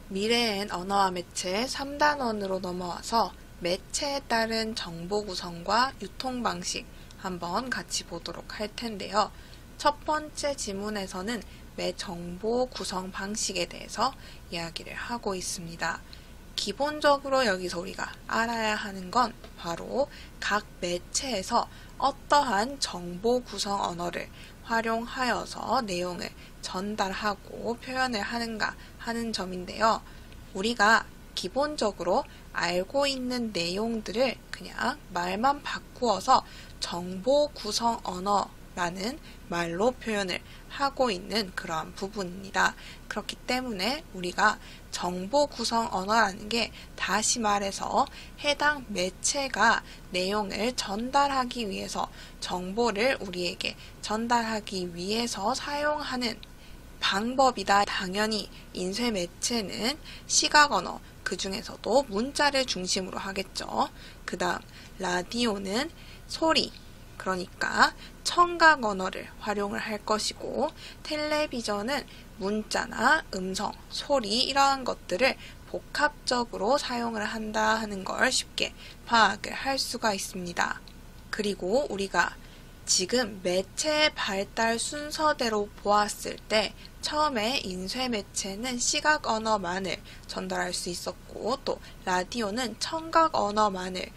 미래엔 언어와 매체 3단원으로 넘어와서 매체에 따른 정보 구성과 유통 방식 한번 같이 보도록 할 텐데요. 첫 번째 지문에서는 매 정보 구성 방식에 대해서 이야기를 하고 있습니다. 기본적으로 여기서 우리가 알아야 하는 건 바로 각 매체에서 어떠한 정보 구성 언어를 활용하여서 내용을 전달하고 표현을 하는가 하는 점인데요. 우리가 기본적으로 알고 있는 내용들을 그냥 말만 바꾸어서 정보 구성 언어라는 말로 표현을 하고 있는 그러한 부분입니다. 그렇기 때문에 우리가 정보 구성 언어라는 게 다시 말해서 해당 매체가 내용을 전달하기 위해서 정보를 우리에게 전달하기 위해서 사용하는 방법이다. 당연히 인쇄 매체는 시각 언어, 그 중에서도 문자를 중심으로 하겠죠. 그 다음 라디오는 소리, 그러니까 청각 언어를 활용을 할 것이고, 텔레비전은 문자나 음성, 소리 이러한 것들을 복합적으로 사용을 한다 하는 걸 쉽게 파악을 할 수가 있습니다. 그리고 우리가 지금 매체의 발달 순서대로 보았을 때 처음에 인쇄 매체는 시각 언어만을 전달할 수 있었고, 또 라디오는 청각 언어만을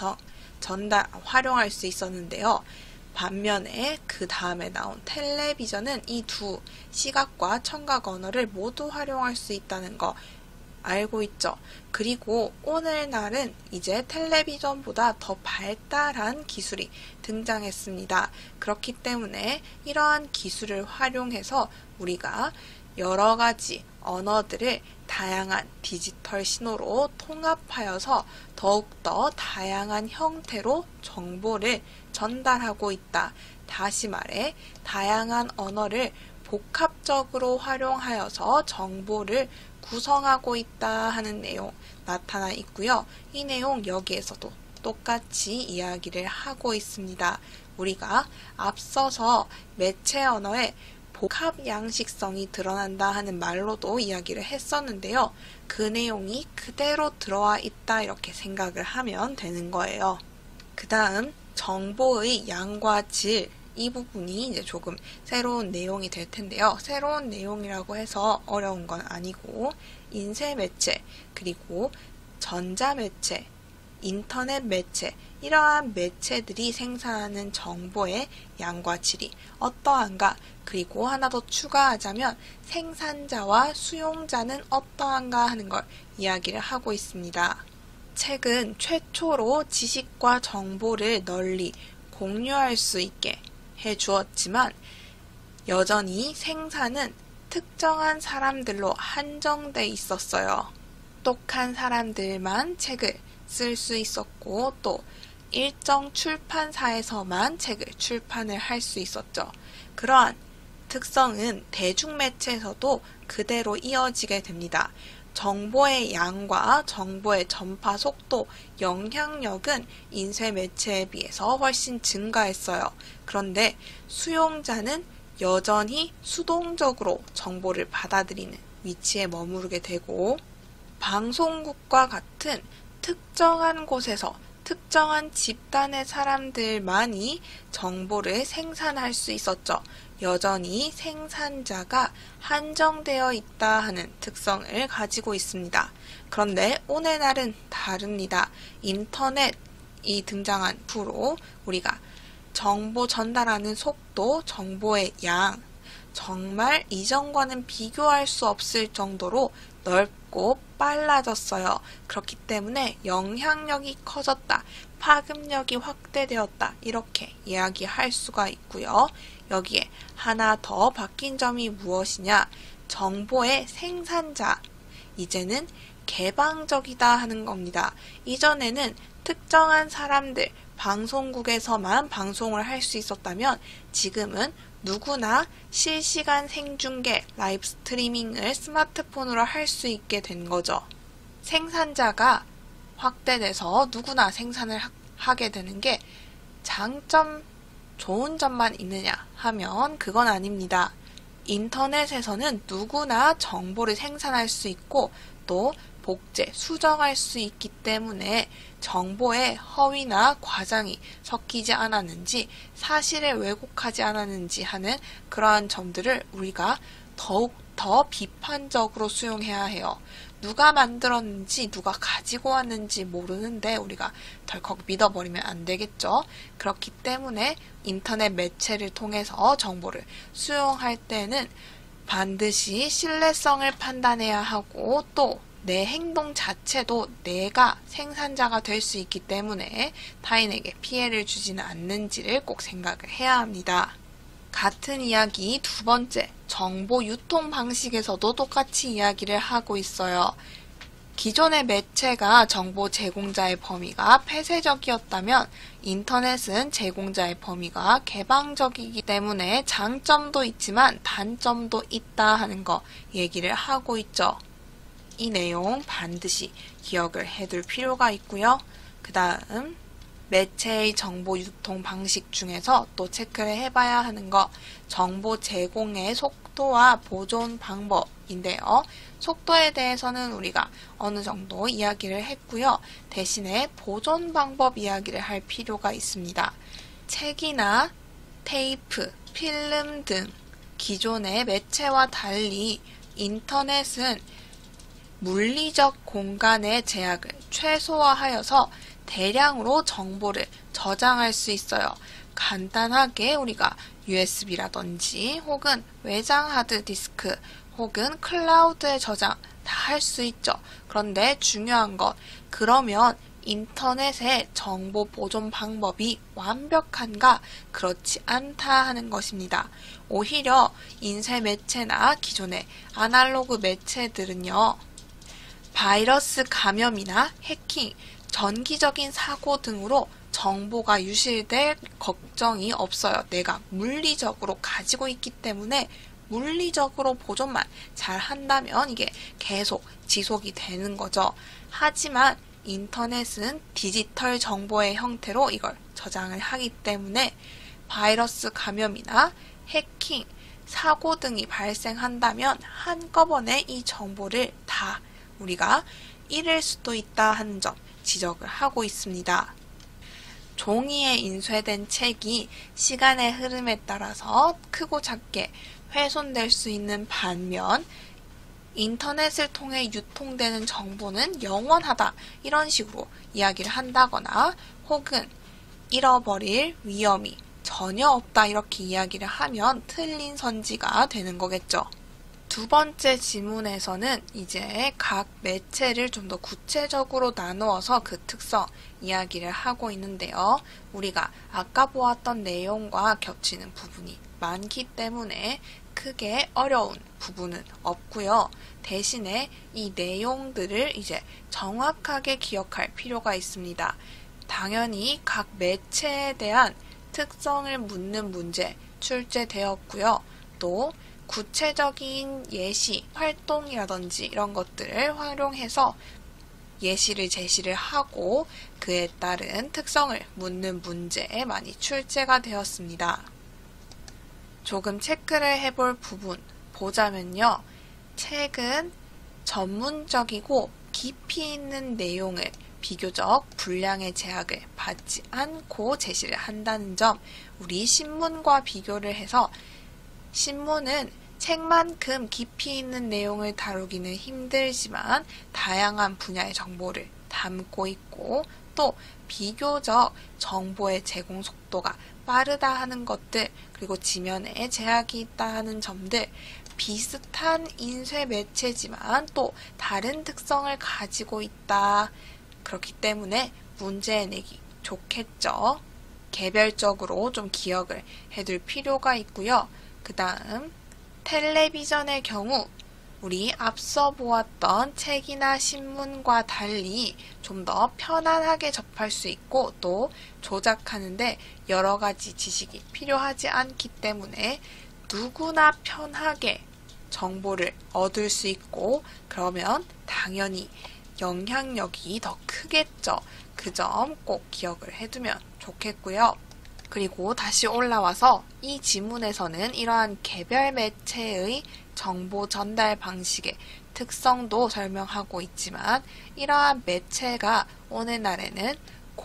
활용할 수 있었는데요. 반면에 그 다음에 나온 텔레비전은 이 두 시각과 청각 언어를 모두 활용할 수 있다는 거 알고 있죠. 그리고 오늘날은 이제 텔레비전보다 더 발달한 기술이 등장했습니다. 그렇기 때문에 이러한 기술을 활용해서 우리가 여러 가지 언어들을 다양한 디지털 신호로 통합하여서 더욱더 다양한 형태로 정보를 전달하고 있다. 다시 말해 다양한 언어를 복합적으로 활용하여서 정보를 구성하고 있다 하는 내용 나타나 있고요. 이 내용 여기에서도 똑같이 이야기를 하고 있습니다. 우리가 앞서서 매체 언어의 복합 양식성이 드러난다 하는 말로도 이야기를 했었는데요. 그 내용이 그대로 들어와 있다 이렇게 생각을 하면 되는 거예요. 그 다음 정보의 양과 질, 이 부분이 이제 조금 새로운 내용이 될 텐데요. 새로운 내용이라고 해서 어려운 건 아니고, 인쇄 매체, 그리고 전자 매체, 인터넷 매체, 이러한 매체들이 생산하는 정보의 양과 질이 어떠한가, 그리고 하나 더 추가하자면 생산자와 수용자는 어떠한가 하는 걸 이야기를 하고 있습니다. 책은 최초로 지식과 정보를 널리 공유할 수 있게 해주었지만 여전히 생산은 특정한 사람들로 한정돼 있었어요. 똑똑한 사람들만 책을 쓸 수 있었고, 또 일정 출판사에서만 책을 출판을 할 수 있었죠. 그러한 특성은 대중매체에서도 그대로 이어지게 됩니다. 정보의 양과 정보의 전파 속도, 영향력은 인쇄 매체에 비해서 훨씬 증가했어요. 그런데 수용자는 여전히 수동적으로 정보를 받아들이는 위치에 머무르게 되고, 방송국과 같은 특정한 곳에서 특정한 집단의 사람들만이 정보를 생산할 수 있었죠. 여전히 생산자가 한정되어 있다 하는 특성을 가지고 있습니다. 그런데 오늘날은 다릅니다. 인터넷이 등장한 후로 우리가 정보 전달하는 속도, 정보의 양, 정말 이전과는 비교할 수 없을 정도로 넓고 빨라졌어요. 그렇기 때문에 영향력이 커졌다, 파급력이 확대되었다, 이렇게 이야기할 수가 있고요. 여기에 하나 더 바뀐 점이 무엇이냐? 정보의 생산자, 이제는 개방적이다 하는 겁니다. 이전에는 특정한 사람들, 방송국에서만 방송을 할 수 있었다면 지금은 누구나 실시간 생중계, 라이브 스트리밍을 스마트폰으로 할 수 있게 된 거죠. 생산자가 확대돼서 누구나 생산을 하게 되는 게 장점, 좋은 점만 있느냐 하면 그건 아닙니다. 인터넷에서는 누구나 정보를 생산할 수 있고, 또 복제, 수정할 수 있기 때문에 정보에 허위나 과장이 섞이지 않았는지, 사실을 왜곡하지 않았는지 하는 그러한 점들을 우리가 더욱 더 비판적으로 수용해야 해요. 누가 만들었는지, 누가 가지고 왔는지 모르는데 우리가 덜컥 믿어버리면 안 되겠죠. 그렇기 때문에 인터넷 매체를 통해서 정보를 수용할 때는 반드시 신뢰성을 판단해야 하고, 또 내 행동 자체도 내가 생산자가 될 수 있기 때문에 타인에게 피해를 주지는 않는지를 꼭 생각을 해야 합니다. 같은 이야기 두 번째, 정보 유통 방식에서도 똑같이 이야기를 하고 있어요. 기존의 매체가 정보 제공자의 범위가 폐쇄적이었다면 인터넷은 제공자의 범위가 개방적이기 때문에 장점도 있지만 단점도 있다 하는 거 얘기를 하고 있죠. 이 내용 반드시 기억을 해둘 필요가 있고요. 그 다음 매체의 정보 유통 방식 중에서 또 체크를 해봐야 하는 거, 정보 제공의 속도와 보존 방법인데요. 속도에 대해서는 우리가 어느 정도 이야기를 했고요. 대신에 보존 방법 이야기를 할 필요가 있습니다. 책이나 테이프, 필름 등 기존의 매체와 달리 인터넷은 물리적 공간의 제약을 최소화하여서 대량으로 정보를 저장할 수 있어요. 간단하게 우리가 USB라든지 혹은 외장 하드디스크 혹은 클라우드에 저장 다 할 수 있죠. 그런데 중요한 건, 그러면 인터넷의 정보 보존 방법이 완벽한가? 그렇지 않다 하는 것입니다. 오히려 인쇄 매체나 기존의 아날로그 매체들은요, 바이러스 감염이나 해킹, 전기적인 사고 등으로 정보가 유실될 걱정이 없어요. 내가 물리적으로 가지고 있기 때문에 물리적으로 보존만 잘 한다면 이게 계속 지속이 되는 거죠. 하지만 인터넷은 디지털 정보의 형태로 이걸 저장을 하기 때문에 바이러스 감염이나 해킹, 사고 등이 발생한다면 한꺼번에 이 정보를 다 우리가 잃을 수도 있다 하는 점 지적을 하고 있습니다. 종이에 인쇄된 책이 시간의 흐름에 따라서 크고 작게 훼손될 수 있는 반면 인터넷을 통해 유통되는 정보는 영원하다, 이런 식으로 이야기를 한다거나 혹은 잃어버릴 위험이 전혀 없다 이렇게 이야기를 하면 틀린 선지가 되는 거겠죠. 두 번째 지문에서는 이제 각 매체를 좀 더 구체적으로 나누어서 그 특성 이야기를 하고 있는데요. 우리가 아까 보았던 내용과 겹치는 부분이 많기 때문에 크게 어려운 부분은 없고요. 대신에 이 내용들을 이제 정확하게 기억할 필요가 있습니다. 당연히 각 매체에 대한 특성을 묻는 문제 출제되었고요. 또 구체적인 예시, 활동이라든지 이런 것들을 활용해서 예시를 제시를 하고 그에 따른 특성을 묻는 문제에 많이 출제가 되었습니다. 조금 체크를 해볼 부분 보자면요. 책은 전문적이고 깊이 있는 내용을 비교적 분량의 제약을 받지 않고 제시를 한다는 점, 우리 신문과 비교를 해서 신문은 책만큼 깊이 있는 내용을 다루기는 힘들지만 다양한 분야의 정보를 담고 있고 또 비교적 정보의 제공 속도가 빠르다 하는 것들, 그리고 지면에 제약이 있다 하는 점들, 비슷한 인쇄 매체지만 또 다른 특성을 가지고 있다. 그렇기 때문에 문제 내기 좋겠죠. 개별적으로 좀 기억을 해둘 필요가 있고요. 그 다음 텔레비전의 경우 우리 앞서 보았던 책이나 신문과 달리 좀 더 편안하게 접할 수 있고 또 조작하는데 여러 가지 지식이 필요하지 않기 때문에 누구나 편하게 정보를 얻을 수 있고 그러면 당연히 영향력이 더 크겠죠. 그 점 꼭 기억을 해두면 좋겠고요. 그리고 다시 올라와서 이 지문에서는 이러한 개별 매체의 정보 전달 방식의 특성도 설명하고 있지만 이러한 매체가 오늘날에는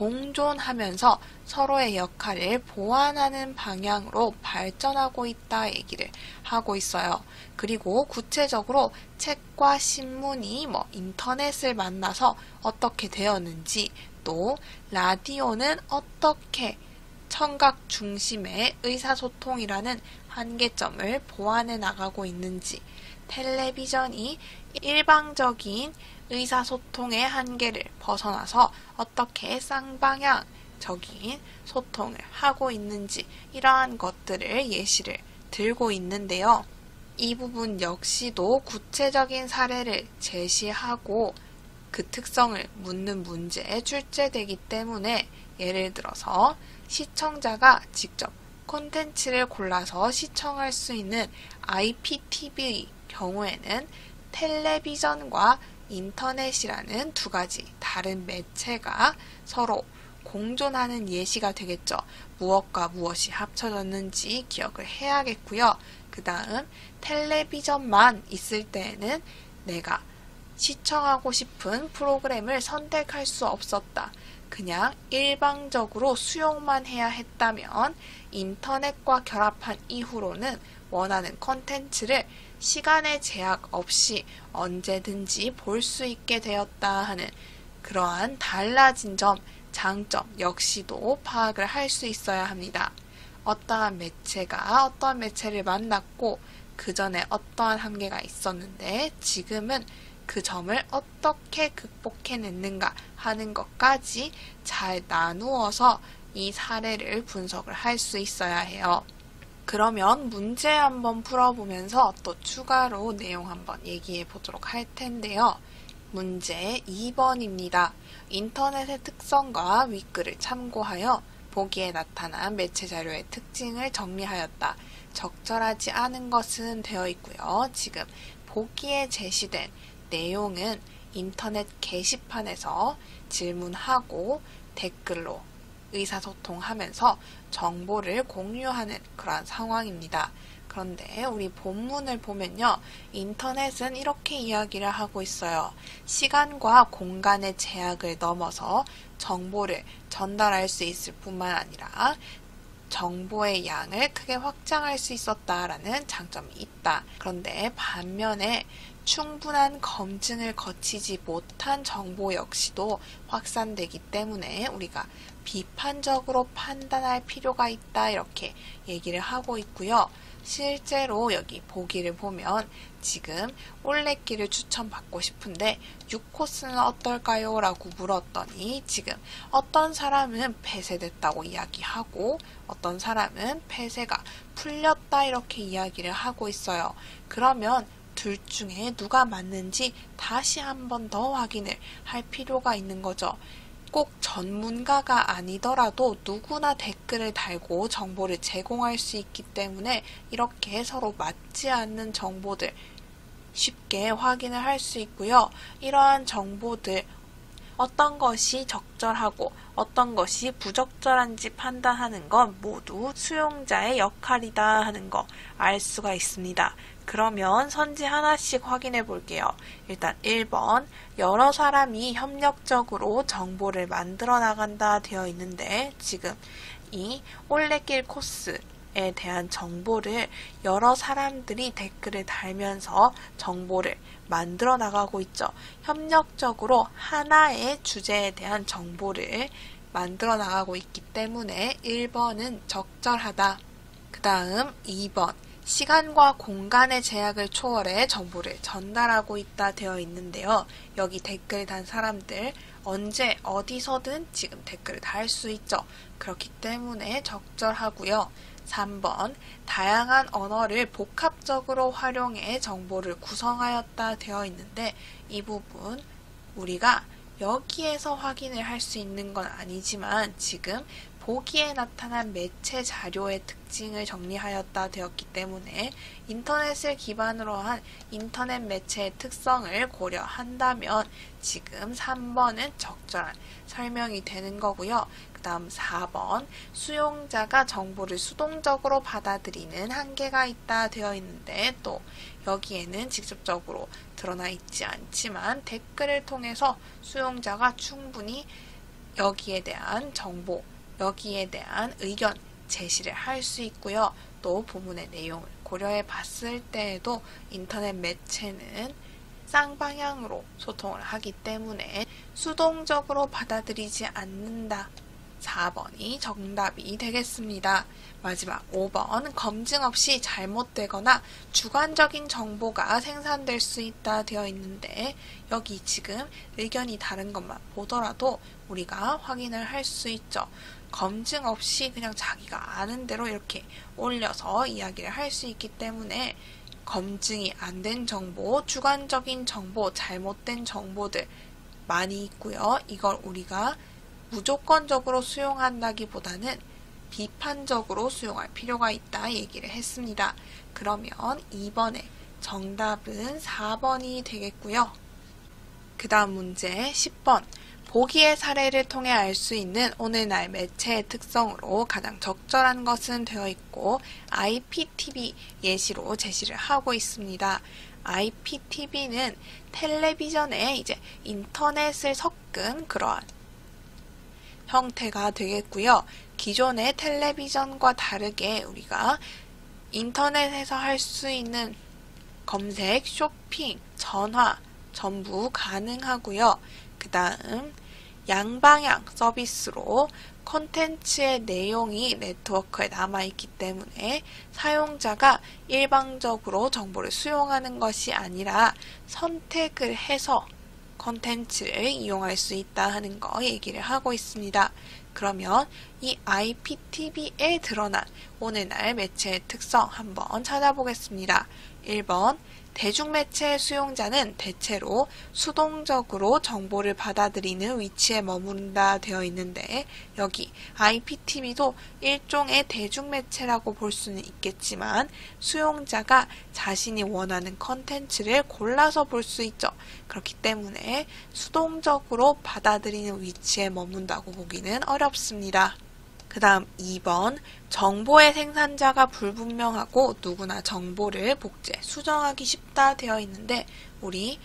공존하면서 서로의 역할을 보완하는 방향으로 발전하고 있다 얘기를 하고 있어요. 그리고 구체적으로 책과 신문이 인터넷을 만나서 어떻게 되었는지, 또 라디오는 어떻게 청각 중심의 의사소통이라는 한계점을 보완해 나가고 있는지, 텔레비전이 일방적인 의사소통의 한계를 벗어나서 어떻게 쌍방향적인 소통을 하고 있는지, 이러한 것들을 예시를 들고 있는데요. 이 부분 역시도 구체적인 사례를 제시하고 그 특성을 묻는 문제에 출제되기 때문에, 예를 들어서 시청자가 직접 콘텐츠를 골라서 시청할 수 있는 IPTV 경우에는 텔레비전과 인터넷이라는 두 가지 다른 매체가 서로 공존하는 예시가 되겠죠. 무엇과 무엇이 합쳐졌는지 기억을 해야겠고요. 그 다음 텔레비전만 있을 때에는 내가 시청하고 싶은 프로그램을 선택할 수 없었다. 그냥 일방적으로 수용만 해야 했다면, 인터넷과 결합한 이후로는 원하는 콘텐츠를 시간의 제약 없이 언제든지 볼 수 있게 되었다 하는 그러한 달라진 점, 장점 역시도 파악을 할 수 있어야 합니다. 어떠한 매체가 어떠한 매체를 만났고 그 전에 어떠한 한계가 있었는데 지금은 그 점을 어떻게 극복해냈는가 하는 것까지 잘 나누어서 이 사례를 분석을 할 수 있어야 해요. 그러면 문제 한번 풀어보면서 또 추가로 내용 한번 얘기해 보도록 할 텐데요. 문제 2번입니다. 인터넷의 특성과 윗글을 참고하여 보기에 나타난 매체 자료의 특징을 정리하였다. 적절하지 않은 것은 되어 있고요. 지금 보기에 제시된 내용은 인터넷 게시판에서 질문하고 댓글로 의사소통하면서 정보를 공유하는 그런 상황입니다. 그런데 우리 본문을 보면요. 인터넷은 이렇게 이야기를 하고 있어요. 시간과 공간의 제약을 넘어서 정보를 전달할 수 있을 뿐만 아니라 정보의 양을 크게 확장할 수 있었다라는 장점이 있다. 그런데 반면에 충분한 검증을 거치지 못한 정보 역시도 확산되기 때문에 우리가 비판적으로 판단할 필요가 있다 이렇게 얘기를 하고 있고요. 실제로 여기 보기를 보면 지금 올레길을 추천받고 싶은데 6코스는 어떨까요? 라고 물었더니 지금 어떤 사람은 폐쇄됐다고 이야기하고 어떤 사람은 폐쇄가 풀렸다 이렇게 이야기를 하고 있어요. 그러면 둘 중에 누가 맞는지 다시 한 번 더 확인을 할 필요가 있는 거죠. 꼭 전문가가 아니더라도 누구나 댓글을 달고 정보를 제공할 수 있기 때문에 이렇게 서로 맞지 않는 정보들 쉽게 확인을 할 수 있고요. 이러한 정보들 어떤 것이 적절하고 어떤 것이 부적절한지 판단하는 건 모두 수용자의 역할이다 하는 거 알 수가 있습니다. 그러면 선지 하나씩 확인해 볼게요. 일단 1번 여러 사람이 협력적으로 정보를 만들어 나간다 되어 있는데 지금 이 올레길 코스에 대한 정보를 여러 사람들이 댓글을 달면서 정보를 만들어 나가고 있죠. 협력적으로 하나의 주제에 대한 정보를 만들어 나가고 있기 때문에 1번은 적절하다. 그 다음 2번 시간과 공간의 제약을 초월해 정보를 전달하고 있다 되어 있는데요. 여기 댓글 단 사람들 언제 어디서든 지금 댓글을 달 수 있죠. 그렇기 때문에 적절하고요. 3번 다양한 언어를 복합적으로 활용해 정보를 구성하였다 되어 있는데 이 부분 우리가 여기에서 확인을 할 수 있는 건 아니지만 지금 보기에 나타난 매체 자료의 특징을 정리하였다 되었기 때문에 인터넷을 기반으로 한 인터넷 매체의 특성을 고려한다면 지금 3번은 적절한 설명이 되는 거고요. 그 다음 4번 수용자가 정보를 수동적으로 받아들이는 한계가 있다 되어 있는데 또 여기에는 직접적으로 드러나 있지 않지만 댓글을 통해서 수용자가 충분히 여기에 대한 정보, 여기에 대한 의견 제시를 할 수 있고요. 또 본문의 내용을 고려해 봤을 때에도 인터넷 매체는 쌍방향으로 소통을 하기 때문에 수동적으로 받아들이지 않는다. 4번이 정답이 되겠습니다. 마지막 5번 검증 없이 잘못되거나 주관적인 정보가 생산될 수 있다 되어 있는데 여기 지금 의견이 다른 것만 보더라도 우리가 확인을 할 수 있죠. 검증 없이 그냥 자기가 아는 대로 이렇게 올려서 이야기를 할 수 있기 때문에 검증이 안 된 정보, 주관적인 정보, 잘못된 정보들 많이 있고요. 이걸 우리가 무조건적으로 수용한다기보다는 비판적으로 수용할 필요가 있다 얘기를 했습니다. 그러면 2번의 정답은 4번이 되겠고요. 그 다음 문제 10번 보기의 사례를 통해 알 수 있는 오늘날 매체의 특성으로 가장 적절한 것은 되어 있고 IPTV 예시로 제시를 하고 있습니다. IPTV는 텔레비전에 이제 인터넷을 섞은 그러한 형태가 되겠고요. 기존의 텔레비전과 다르게 우리가 인터넷에서 할 수 있는 검색, 쇼핑, 전화 전부 가능하고요. 그 다음 양방향 서비스로 콘텐츠의 내용이 네트워크에 남아있기 때문에 사용자가 일방적으로 정보를 수용하는 것이 아니라 선택을 해서 콘텐츠를 이용할 수 있다 하는 거 얘기를 하고 있습니다. 그러면 이 IPTV에 드러난 오늘날 매체의 특성 한번 찾아보겠습니다. 1번 대중매체의 수용자는 대체로 수동적으로 정보를 받아들이는 위치에 머문다 되어 있는데 여기 IPTV도 일종의 대중매체라고 볼 수는 있겠지만 수용자가 자신이 원하는 컨텐츠를 골라서 볼 수 있죠. 그렇기 때문에 수동적으로 받아들이는 위치에 머문다고 보기는 어렵습니다. 그 다음 2번 정보의 생산자가 불분명하고 누구나 정보를 복제, 수정하기 쉽다 되어 있는데 우리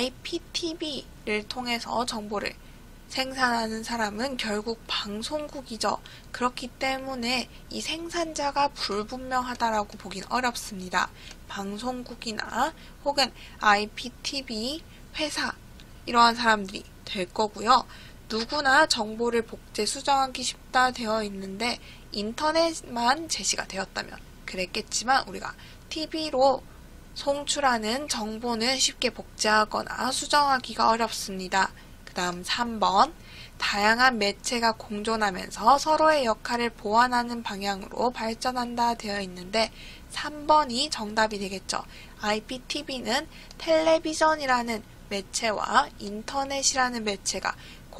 IPTV를 통해서 정보를 생산하는 사람은 결국 방송국이죠. 그렇기 때문에 이 생산자가 불분명하다라고 보긴 어렵습니다. 방송국이나 혹은 IPTV 회사 이러한 사람들이 될 거고요. 누구나 정보를 복제, 수정하기 쉽다 되어 있는데 인터넷만 제시가 되었다면 그랬겠지만 우리가 TV로 송출하는 정보는 쉽게 복제하거나 수정하기가 어렵습니다. 그 다음 3번 다양한 매체가 공존하면서 서로의 역할을 보완하는 방향으로 발전한다 되어 있는데 3번이 정답이 되겠죠. IPTV는 텔레비전이라는 매체와 인터넷이라는 매체가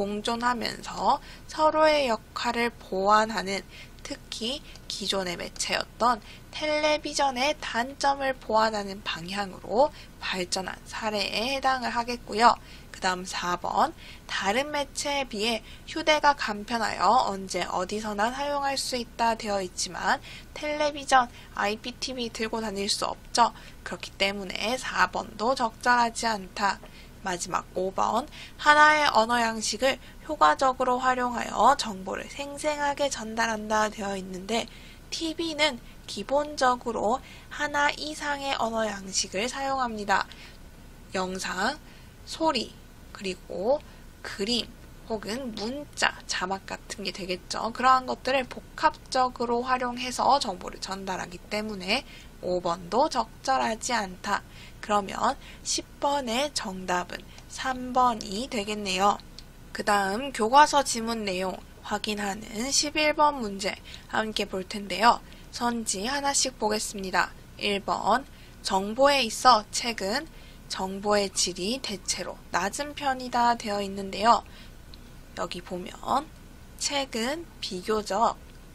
공존하면서 서로의 역할을 보완하는 특히 기존의 매체였던 텔레비전의 단점을 보완하는 방향으로 발전한 사례에 해당을 하겠고요. 그 다음 4번 다른 매체에 비해 휴대가 간편하여 언제 어디서나 사용할 수 있다 되어 있지만 텔레비전, IPTV 들고 다닐 수 없죠. 그렇기 때문에 4번도 적절하지 않다. 마지막 5번 하나의 언어 양식을 효과적으로 활용하여 정보를 생생하게 전달한다 되어 있는데 TV는 기본적으로 하나 이상의 언어 양식을 사용합니다. 영상, 소리, 그리고 그림 혹은 문자, 자막 같은 게 되겠죠. 그러한 것들을 복합적으로 활용해서 정보를 전달하기 때문에 5번도 적절하지 않다. 그러면 10번의 정답은 3번이 되겠네요. 그 다음 교과서 지문 내용 확인하는 11번 문제 함께 볼 텐데요. 선지 하나씩 보겠습니다. 1번 정보에 있어 책은 정보의 질이 대체로 낮은 편이다 되어 있는데요. 여기 보면 책은 비교적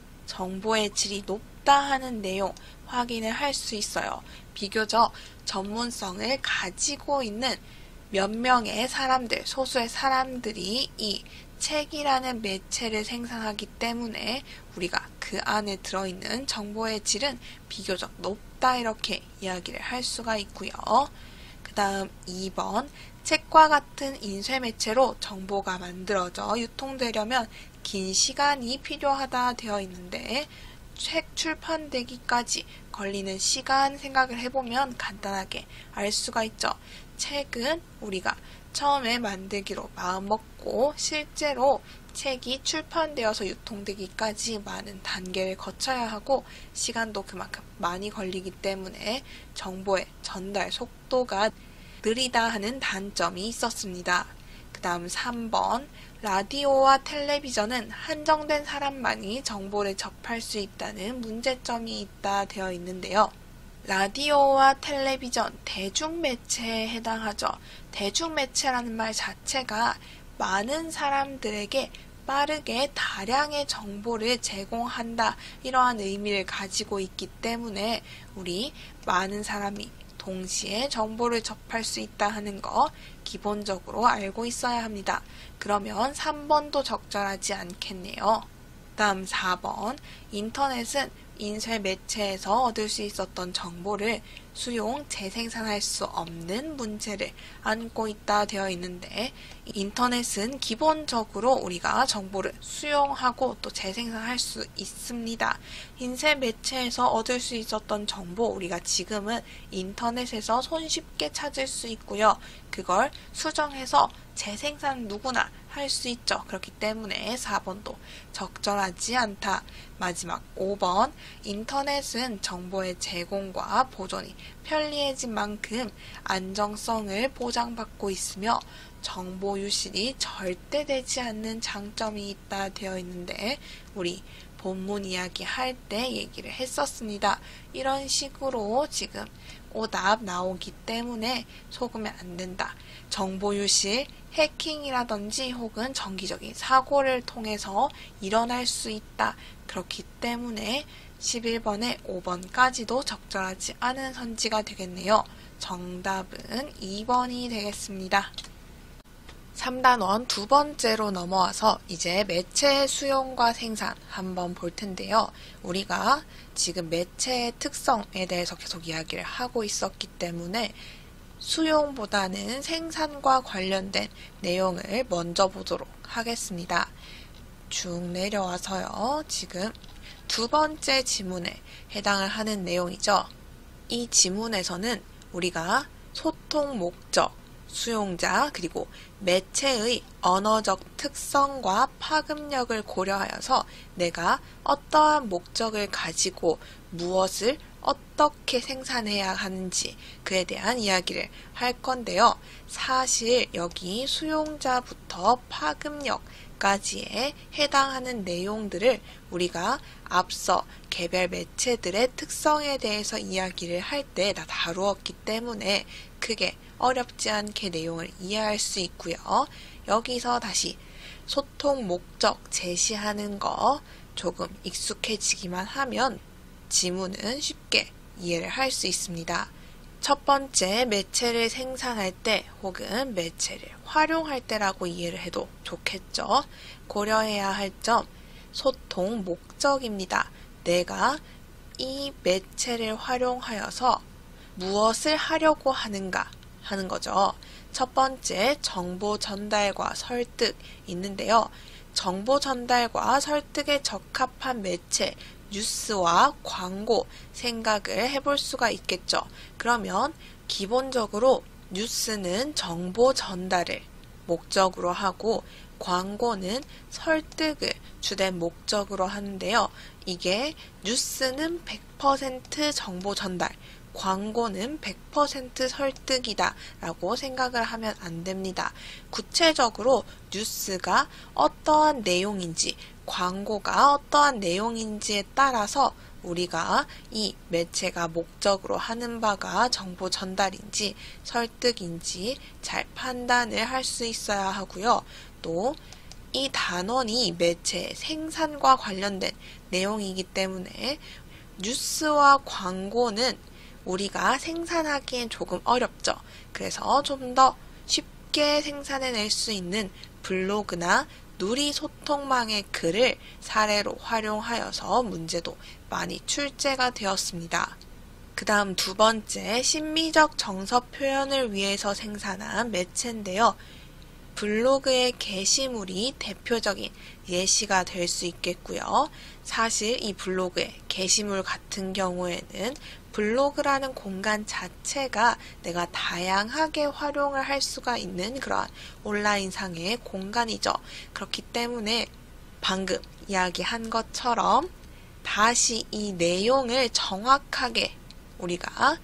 정보의 질이 높다 하는 내용 확인을 할 수 있어요. 비교적 전문성을 가지고 있는 몇 명의 사람들, 소수의 사람들이 이 책이라는 매체를 생산하기 때문에 우리가 그 안에 들어있는 정보의 질은 비교적 높다 이렇게 이야기를 할 수가 있고요. 그 다음 2번 책과 같은 인쇄 매체로 정보가 만들어져 유통되려면 긴 시간이 필요하다 되어 있는데 책 출판되기까지 걸리는 시간 생각을 해보면 간단하게 알 수가 있죠. 책은 우리가 처음에 만들기로 마음먹고 실제로 책이 출판되어서 유통되기까지 많은 단계를 거쳐야 하고 시간도 그만큼 많이 걸리기 때문에 정보의 전달 속도가 느리다 하는 단점이 있었습니다. 그 다음 3번 라디오와 텔레비전은 한정된 사람만이 정보를 접할 수 있다는 문제점이 있다 되어 있는데요. 라디오와 텔레비전, 대중매체에 해당하죠. 대중매체라는 말 자체가 많은 사람들에게 빠르게 다량의 정보를 제공한다 이러한 의미를 가지고 있기 때문에 우리 많은 사람이 동시에 정보를 접할 수 있다 하는 거 기본적으로 알고 있어야 합니다. 그러면 3번도 적절하지 않겠네요. 다음 4번 인터넷은 인쇄 매체에서 얻을 수 있었던 정보를 수용, 재생산할 수 없는 문제를 안고 있다 되어 있는데 인터넷은 기본적으로 우리가 정보를 수용하고 또 재생산할 수 있습니다. 인쇄 매체에서 얻을 수 있었던 정보 우리가 지금은 인터넷에서 손쉽게 찾을 수 있고요. 그걸 수정해서 재생산 누구나 할 수 있죠. 그렇기 때문에 4번도 적절하지 않다. 마지막 5번 인터넷은 정보의 제공과 보존이 편리해진 만큼 안정성을 보장받고 있으며 정보 유실이 절대 되지 않는 장점이 있다 되어 있는데 우리 본문 이야기 할 때 얘기를 했었습니다. 이런 식으로 지금 오답 나오기 때문에 속으면 안 된다. 정보 유실, 해킹이라든지 혹은 정기적인 사고를 통해서 일어날 수 있다. 그렇기 때문에 11번에 5번까지도 적절하지 않은 선지가 되겠네요. 정답은 2번이 되겠습니다. 3단원 두 번째로 넘어와서 이제 매체의 수용과 생산 한번 볼 텐데요. 우리가 지금 매체의 특성에 대해서 계속 이야기를 하고 있었기 때문에 수용보다는 생산과 관련된 내용을 먼저 보도록 하겠습니다. 쭉 내려와서요. 지금 두 번째 지문에 해당을 하는 내용이죠. 이 지문에서는 우리가 소통 목적, 수용자 그리고 매체의 언어적 특성과 파급력을 고려하여서 내가 어떠한 목적을 가지고 무엇을 어떻게 생산해야 하는지 그에 대한 이야기를 할 건데요. 사실 여기 수용자부터 파급력까지에 해당하는 내용들을 우리가 앞서 개별 매체들의 특성에 대해서 이야기를 할 때 다 다루었기 때문에 크게 어렵지 않게 내용을 이해할 수 있고요. 여기서 다시 소통 목적 제시하는 거 조금 익숙해지기만 하면 지문은 쉽게 이해를 할 수 있습니다. 첫 번째, 매체를 생산할 때 혹은 매체를 활용할 때라고 이해를 해도 좋겠죠. 고려해야 할 점, 소통 목적입니다. 내가 이 매체를 활용하여서 무엇을 하려고 하는가 하는 거죠. 첫 번째, 정보 전달과 설득 있는데요. 정보 전달과 설득에 적합한 매체, 뉴스와 광고 생각을 해볼 수가 있겠죠. 그러면 기본적으로 뉴스는 정보 전달을 목적으로 하고 광고는 설득을 주된 목적으로 하는데요. 이게 뉴스는 100% 정보 전달, 광고는 100% 설득이다 라고 생각을 하면 안 됩니다. 구체적으로 뉴스가 어떠한 내용인지 광고가 어떠한 내용인지에 따라서 우리가 이 매체가 목적으로 하는 바가 정보 전달인지 설득인지 잘 판단을 할 수 있어야 하고요. 또 이 단원이 매체 생산과 관련된 내용이기 때문에 뉴스와 광고는 우리가 생산하기엔 조금 어렵죠. 그래서 좀 더 쉽게 생산해낼 수 있는 블로그나 누리소통망의 글을 사례로 활용하여서 문제도 많이 출제가 되었습니다. 그 다음 두 번째, 심미적 정서 표현을 위해서 생산한 매체인데요. 블로그의 게시물이 대표적인 예시가 될 수 있겠고요. 사실 이 블로그의 게시물 같은 경우에는 블로그라는 공간 자체가 내가 다양하게 활용을 할 수가 있는 그러한 온라인상의 공간이죠. 그렇기 때문에 방금 이야기한 것처럼 다시 이 내용을 정확하게 우리가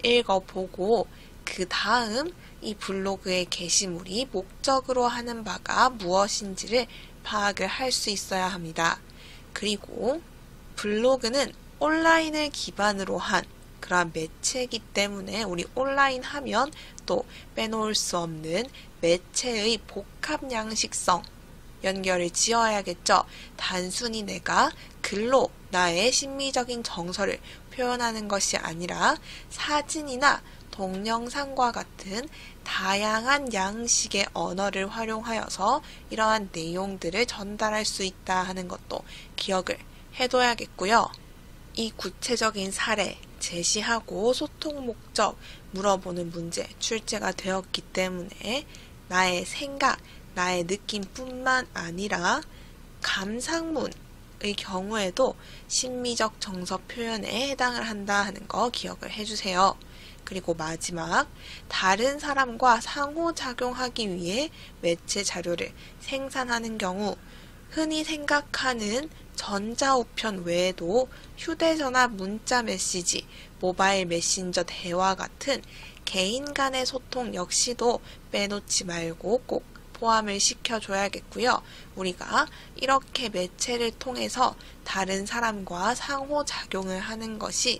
읽어보고 그 다음 이 블로그의 게시물이 목적으로 하는 바가 무엇인지를 파악을 할 수 있어야 합니다. 그리고 블로그는 온라인을 기반으로 한 그러한 매체이기 때문에 우리 온라인 하면 또 빼놓을 수 없는 매체의 복합 양식성 연결을 지어야겠죠. 단순히 내가 글로 나의 심미적인 정서를 표현하는 것이 아니라 사진이나 동영상과 같은 다양한 양식의 언어를 활용하여서 이러한 내용들을 전달할 수 있다 하는 것도 기억을 해둬야겠고요. 이 구체적인 사례 제시하고 소통 목적 물어보는 문제 출제가 되었기 때문에 나의 생각, 나의 느낌뿐만 아니라 감상문의 경우에도 심미적 정서 표현에 해당을 한다 하는 거 기억을 해주세요. 그리고 마지막, 다른 사람과 상호작용하기 위해 매체 자료를 생산하는 경우 흔히 생각하는 전자우편 외에도 휴대전화 문자 메시지, 모바일 메신저 대화 같은 개인 간의 소통 역시도 빼놓지 말고 꼭 포함을 시켜줘야겠고요. 우리가 이렇게 매체를 통해서 다른 사람과 상호작용을 하는 것이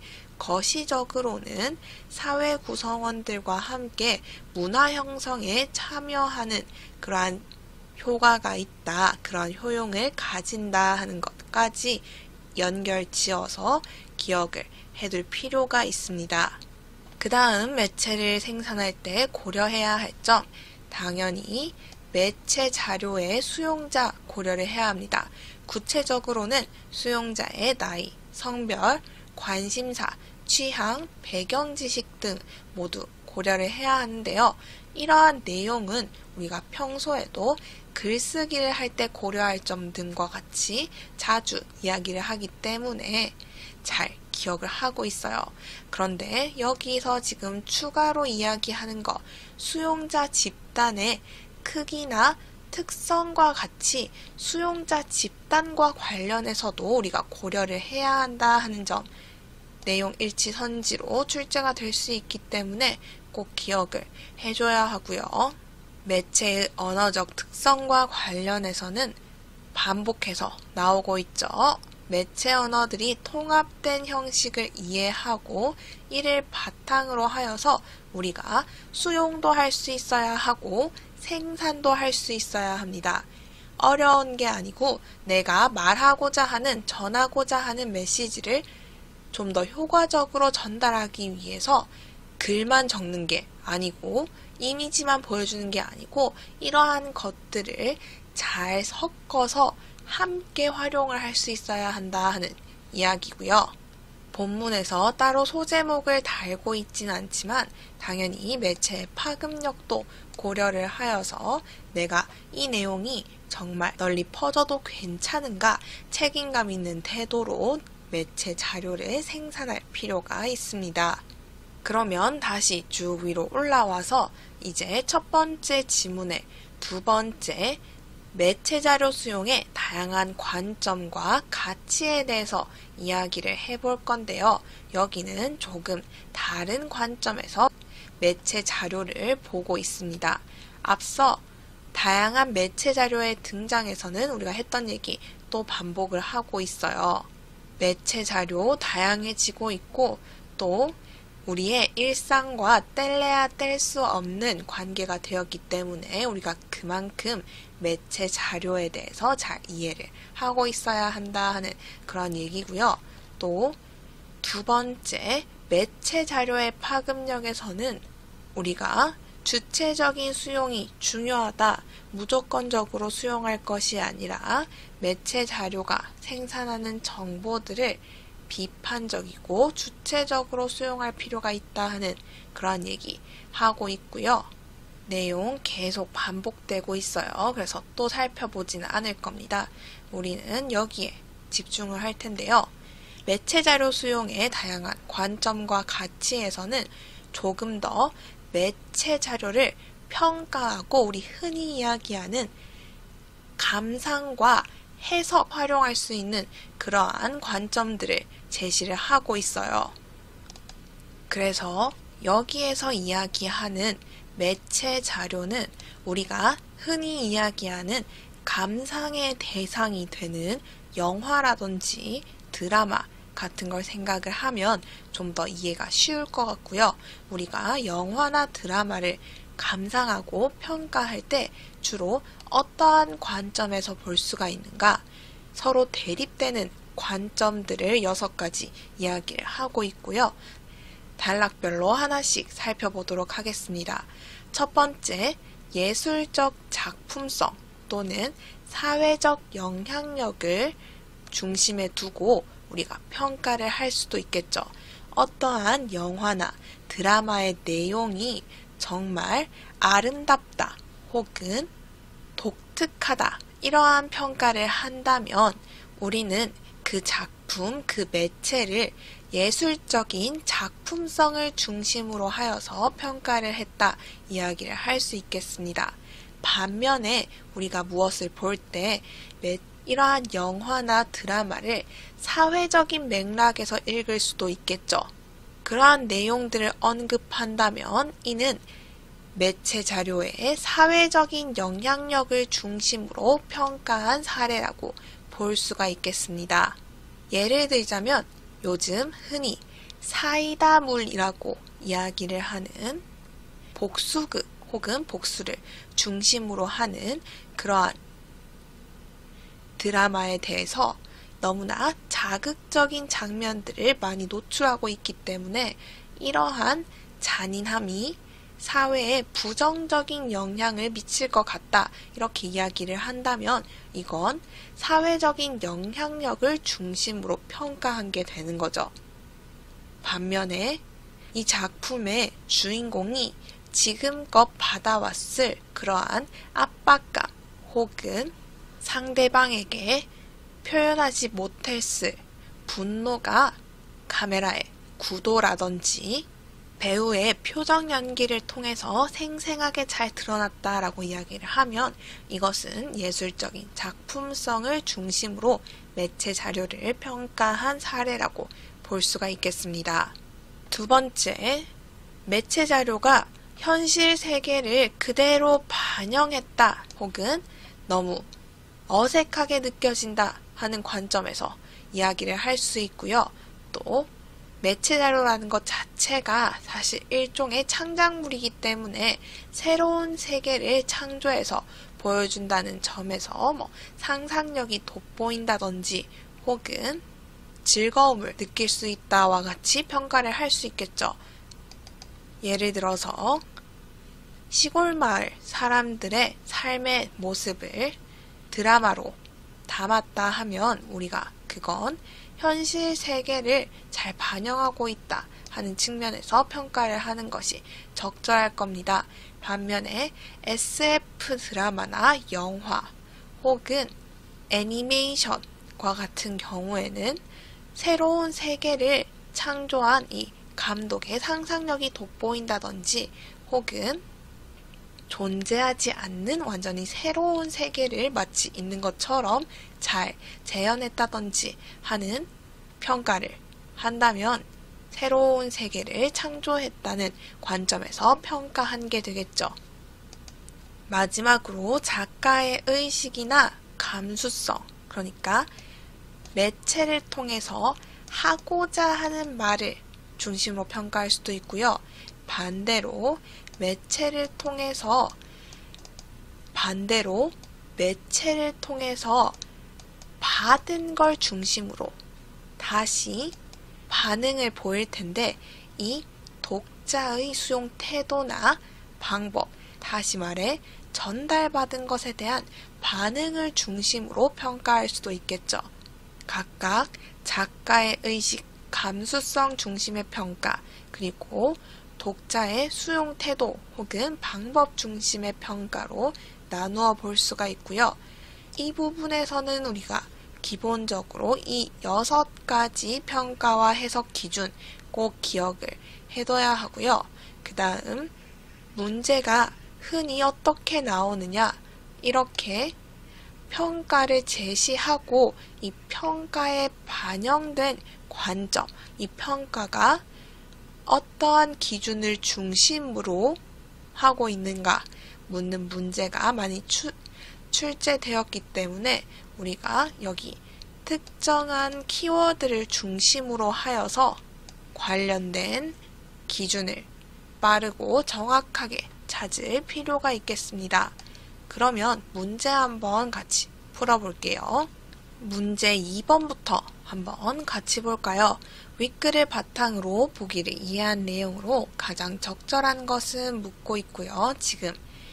거시적으로는 사회 구성원들과 함께 문화 형성에 참여하는 그러한 효과가 있다, 그런 효용을 가진다 하는 것까지 연결 지어서 기억을 해둘 필요가 있습니다. 그 다음 매체를 생산할 때 고려해야 할 점, 당연히 매체 자료의 수용자 고려를 해야 합니다. 구체적으로는 수용자의 나이, 성별, 관심사, 취향, 배경 지식 등 모두 고려를 해야 하는데요. 이러한 내용은 우리가 평소에도 글쓰기를 할 때 고려할 점 등과 같이 자주 이야기를 하기 때문에 잘 기억을 하고 있어요. 그런데 여기서 지금 추가로 이야기하는 거, 수용자 집단의 크기나 특성과 같이 수용자 집단과 관련해서도 우리가 고려를 해야 한다 하는 점, 내용 일치선지로 출제가 될 수 있기 때문에 꼭 기억을 해줘야 하고요. 매체의 언어적 특성과 관련해서는 반복해서 나오고 있죠. 매체 언어들이 통합된 형식을 이해하고 이를 바탕으로 하여서 우리가 수용도 할 수 있어야 하고 생산도 할 수 있어야 합니다. 어려운 게 아니고 내가 말하고자 하는, 전하고자 하는 메시지를 좀 더 효과적으로 전달하기 위해서 글만 적는 게 아니고 이미지만 보여주는 게 아니고 이러한 것들을 잘 섞어서 함께 활용을 할 수 있어야 한다 하는 이야기고요. 본문에서 따로 소제목을 달고 있진 않지만 당연히 매체의 파급력도 고려를 하여서 내가 이 내용이 정말 널리 퍼져도 괜찮은가 책임감 있는 태도로 매체 자료를 생산할 필요가 있습니다. 그러면 다시 쭉 위로 올라와서 이제 첫 번째 지문의 두 번째 매체 자료 수용의 다양한 관점과 가치에 대해서 이야기를 해볼 건데요. 여기는 조금 다른 관점에서 매체 자료를 보고 있습니다. 앞서 다양한 매체 자료의 등장에서는 우리가 했던 얘기 또 반복을 하고 있어요. 매체 자료 다양해지고 있고 또 우리의 일상과 뗄래야 뗄 수 없는 관계가 되었기 때문에 우리가 그만큼 매체 자료에 대해서 잘 이해를 하고 있어야 한다 하는 그런 얘기고요. 또 두 번째, 매체 자료의 파급력에서는 우리가 주체적인 수용이 중요하다, 무조건적으로 수용할 것이 아니라 매체 자료가 생산하는 정보들을 비판적이고 주체적으로 수용할 필요가 있다 하는 그런 얘기 하고 있고요. 내용 계속 반복되고 있어요. 그래서 또 살펴보지는 않을 겁니다. 우리는 여기에 집중을 할 텐데요. 매체 자료 수용의 다양한 관점과 가치에서는 조금 더 매체 자료를 평가하고 우리 흔히 이야기하는 감상과 해서 활용할 수 있는 그러한 관점들을 제시를 하고 있어요. 그래서 여기에서 이야기하는 매체 자료는 우리가 흔히 이야기하는 감상의 대상이 되는 영화라든지 드라마 같은 걸 생각을 하면 좀 더 이해가 쉬울 것 같고요. 우리가 영화나 드라마를 감상하고 평가할 때 주로 어떠한 관점에서 볼 수가 있는가? 서로 대립되는 관점들을 6가지 이야기를 하고 있고요. 단락별로 하나씩 살펴보도록 하겠습니다. 첫 번째, 예술적 작품성 또는 사회적 영향력을 중심에 두고 우리가 평가를 할 수도 있겠죠. 어떠한 영화나 드라마의 내용이 정말 아름답다 혹은 독특하다 이러한 평가를 한다면 우리는 그 작품, 그 매체를 예술적인 작품성을 중심으로 하여서 평가를 했다 이야기를 할 수 있겠습니다. 반면에 우리가 무엇을 볼 때 이러한 영화나 드라마를 사회적인 맥락에서 읽을 수도 있겠죠. 그러한 내용들을 언급한다면 이는 매체 자료의 사회적인 영향력을 중심으로 평가한 사례라고 볼 수가 있겠습니다. 예를 들자면 요즘 흔히 사이다물이라고 이야기를 하는 복수극 혹은 복수를 중심으로 하는 그러한 드라마에 대해서 너무나 자극적인 장면들을 많이 노출하고 있기 때문에 이러한 잔인함이 사회에 부정적인 영향을 미칠 것 같다 이렇게 이야기를 한다면 이건 사회적인 영향력을 중심으로 평가한 게 되는 거죠. 반면에 이 작품의 주인공이 지금껏 받아왔을 그러한 압박감 혹은 상대방에게 표현하지 못했을 분노가 카메라의 구도라든지 배우의 표정 연기를 통해서 생생하게 잘 드러났다라고 이야기를 하면 이것은 예술적인 작품성을 중심으로 매체 자료를 평가한 사례라고 볼 수가 있겠습니다. 두 번째, 매체 자료가 현실 세계를 그대로 반영했다 혹은 너무 어색하게 느껴진다 하는 관점에서 이야기를 할 수 있고요. 또 매체 자료라는 것 자체가 사실 일종의 창작물이기 때문에 새로운 세계를 창조해서 보여준다는 점에서 상상력이 돋보인다든지 혹은 즐거움을 느낄 수 있다와 같이 평가를 할 수 있겠죠. 예를 들어서 시골 마을 사람들의 삶의 모습을 드라마로 담았다 하면 우리가 그건 현실 세계를 잘 반영하고 있다 하는 측면에서 평가를 하는 것이 적절할 겁니다. 반면에 SF 드라마나 영화 혹은 애니메이션과 같은 경우에는 새로운 세계를 창조한 이 감독의 상상력이 돋보인다든지 혹은 존재하지 않는 완전히 새로운 세계를 마치 있는 것처럼 잘 재현했다든지 하는 평가를 한다면 새로운 세계를 창조했다는 관점에서 평가한 게 되겠죠. 마지막으로 작가의 의식이나 감수성, 그러니까 매체를 통해서 하고자 하는 말을 중심으로 평가할 수도 있고요. 반대로 매체를 통해서 받은 걸 중심으로 다시 반응을 보일 텐데, 이 독자의 수용 태도나 방법, 다시 말해 전달받은 것에 대한 반응을 중심으로 평가할 수도 있겠죠. 각각 작가의 의식, 감수성 중심의 평가, 그리고 독자의 수용 태도 혹은 방법 중심의 평가로 나누어 볼 수가 있고요. 이 부분에서는 우리가 기본적으로 이 6가지 평가와 해석 기준 꼭 기억을 해둬야 하고요. 그 다음 문제가 흔히 어떻게 나오느냐, 이렇게 평가를 제시하고 이 평가에 반영된 관점, 이 평가가 어떠한 기준을 중심으로 하고 있는가 묻는 문제가 많이 출제되었기 때문에 우리가 여기 특정한 키워드를 중심으로 하여서 관련된 기준을 빠르고 정확하게 찾을 필요가 있겠습니다. 그러면 문제 한번 같이 풀어볼게요. 문제 2번부터 한번 같이 볼까요? 윗글을 바탕으로 보기를 이해한 내용으로 가장 적절한 것은 묻고 있고요. 지금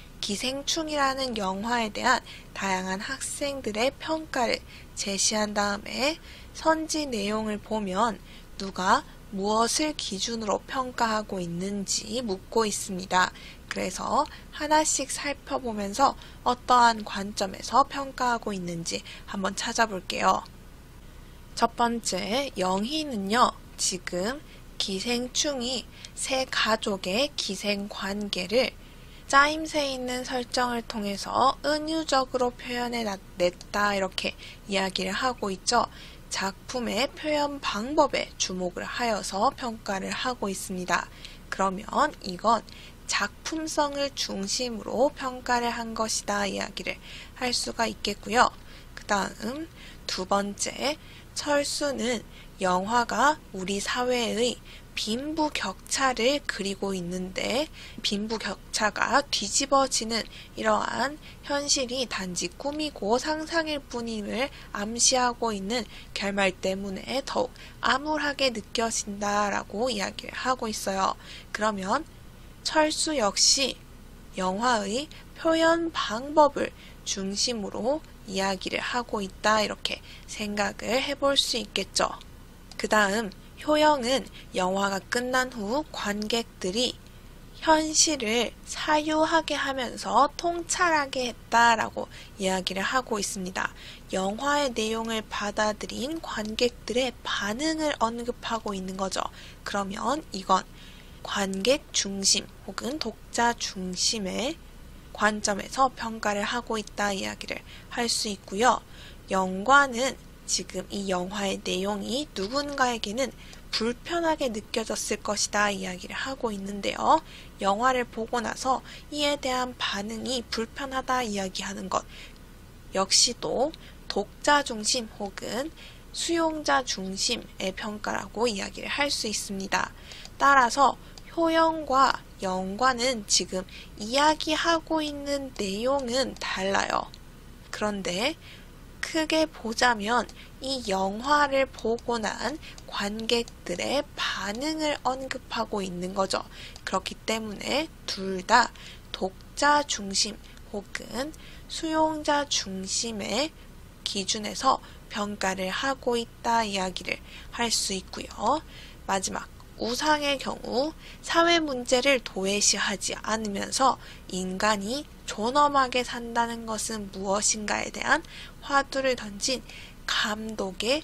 기생충이라는 영화에 대한 다양한 학생들의 평가를 제시한 다음에 선지 내용을 보면 누가 무엇을 기준으로 평가하고 있는지 묻고 있습니다. 그래서 하나씩 살펴보면서 어떠한 관점에서 평가하고 있는지 한번 찾아볼게요. 첫 번째, 영희는요, 지금 기생충이 세 가족의 기생관계를 짜임새 있는 설정을 통해서 은유적으로 표현해냈다, 이렇게 이야기를 하고 있죠. 작품의 표현 방법에 주목을 하여서 평가를 하고 있습니다. 그러면 이건 작품성을 중심으로 평가를 한 것이다, 이야기를 할 수가 있겠고요. 그 다음 두 번째, 철수는 영화가 우리 사회의 빈부격차를 그리고 있는데, 빈부격차가 뒤집어지는 이러한 현실이 단지 꿈이고 상상일 뿐임을 암시하고 있는 결말 때문에 더욱 암울하게 느껴진다라고 이야기를 하고 있어요. 그러면 철수 역시 영화의 표현 방법을 중심으로 이야기를 하고 있다, 이렇게 생각을 해볼 수 있겠죠. 그 다음 효영은 영화가 끝난 후 관객들이 현실을 사유하게 하면서 통찰하게 했다라고 이야기를 하고 있습니다. 영화의 내용을 받아들인 관객들의 반응을 언급하고 있는 거죠. 그러면 이건 관객 중심 혹은 독자 중심의 관점에서 평가를 하고 있다, 이야기를 할 수 있고요. 영화는 지금 이 영화의 내용이 누군가에게는 불편하게 느껴졌을 것이다, 이야기를 하고 있는데요. 영화를 보고 나서 이에 대한 반응이 불편하다 이야기하는 것 역시도 독자 중심 혹은 수용자 중심의 평가라고 이야기를 할 수 있습니다. 따라서 효영과 영과는 지금 이야기하고 있는 내용은 달라요. 그런데 크게 보자면 이 영화를 보고 난 관객들의 반응을 언급하고 있는 거죠. 그렇기 때문에 둘 다 독자 중심 혹은 수용자 중심의 기준에서 평가를 하고 있다, 이야기를 할 수 있고요. 마지막, 우상의 경우 사회 문제를 도외시하지 않으면서 인간이 존엄하게 산다는 것은 무엇인가에 대한 화두를 던진 감독의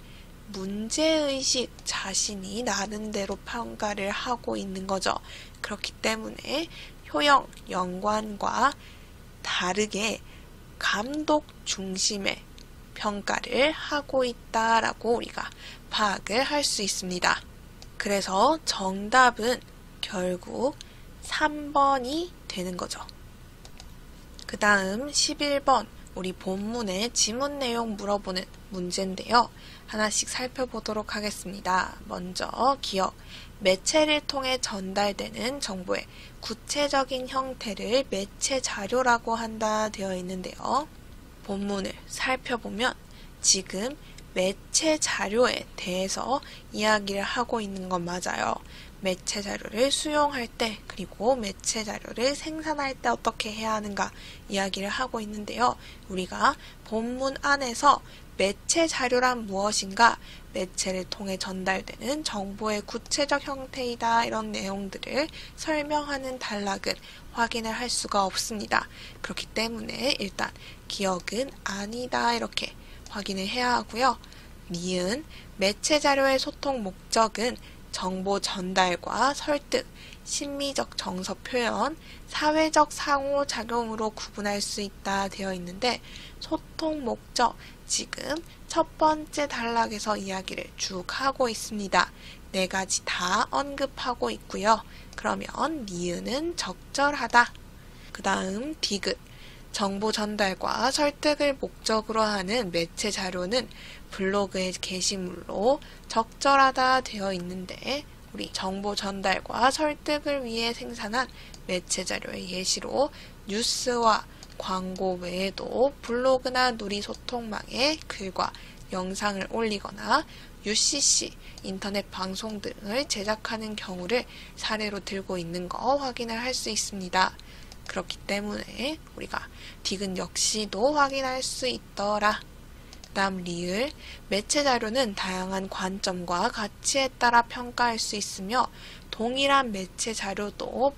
문제의식 자신이 나름대로 평가를 하고 있는 거죠. 그렇기 때문에 효영, 영관과 다르게 감독 중심의 평가를 하고 있다라고 우리가 파악을 할 수 있습니다. 그래서 정답은 결국 3번이 되는 거죠. 그 다음 11번 우리 본문의 지문 내용 물어보는 문제인데요. 하나씩 살펴보도록 하겠습니다. 먼저 기억, 매체를 통해 전달되는 정보의 구체적인 형태를 매체 자료라고 한다 되어 있는데요. 본문을 살펴보면 지금 매체 자료에 대해서 이야기를 하고 있는 건 맞아요. 매체 자료를 수용할 때 그리고 매체 자료를 생산할 때 어떻게 해야 하는가 이야기를 하고 있는데요. 우리가 본문 안에서 매체 자료란 무엇인가, 매체를 통해 전달되는 정보의 구체적 형태이다 이런 내용들을 설명하는 단락은 확인을 할 수가 없습니다. 그렇기 때문에 일단 기억은 아니다 이렇게 확인을 해야 하고요. 니은, 매체 자료의 소통 목적은 정보 전달과 설득, 심미적 정서 표현, 사회적 상호작용으로 구분할 수 있다 되어 있는데 소통 목적, 지금 첫 번째 단락에서 이야기를 쭉 하고 있습니다. 네 가지 다 언급하고 있고요. 그러면 니은은 적절하다. 그 다음 디귿, 정보 전달과 설득을 목적으로 하는 매체 자료는 블로그의 게시물로 적절하다 되어 있는데 우리 정보 전달과 설득을 위해 생산한 매체 자료의 예시로 뉴스와 광고 외에도 블로그나 누리소통망에 글과 영상을 올리거나 UCC, 인터넷 방송 등을 제작하는 경우를 사례로 들고 있는 거 확인을 할 수 있습니다. 그렇기 때문에 우리가 디귿 역시도 확인할 수 있더라. 다음 리을, 매체 자료는 다양한 관점과 가치에 따라 평가할 수 있으며 동일한 매체 자료도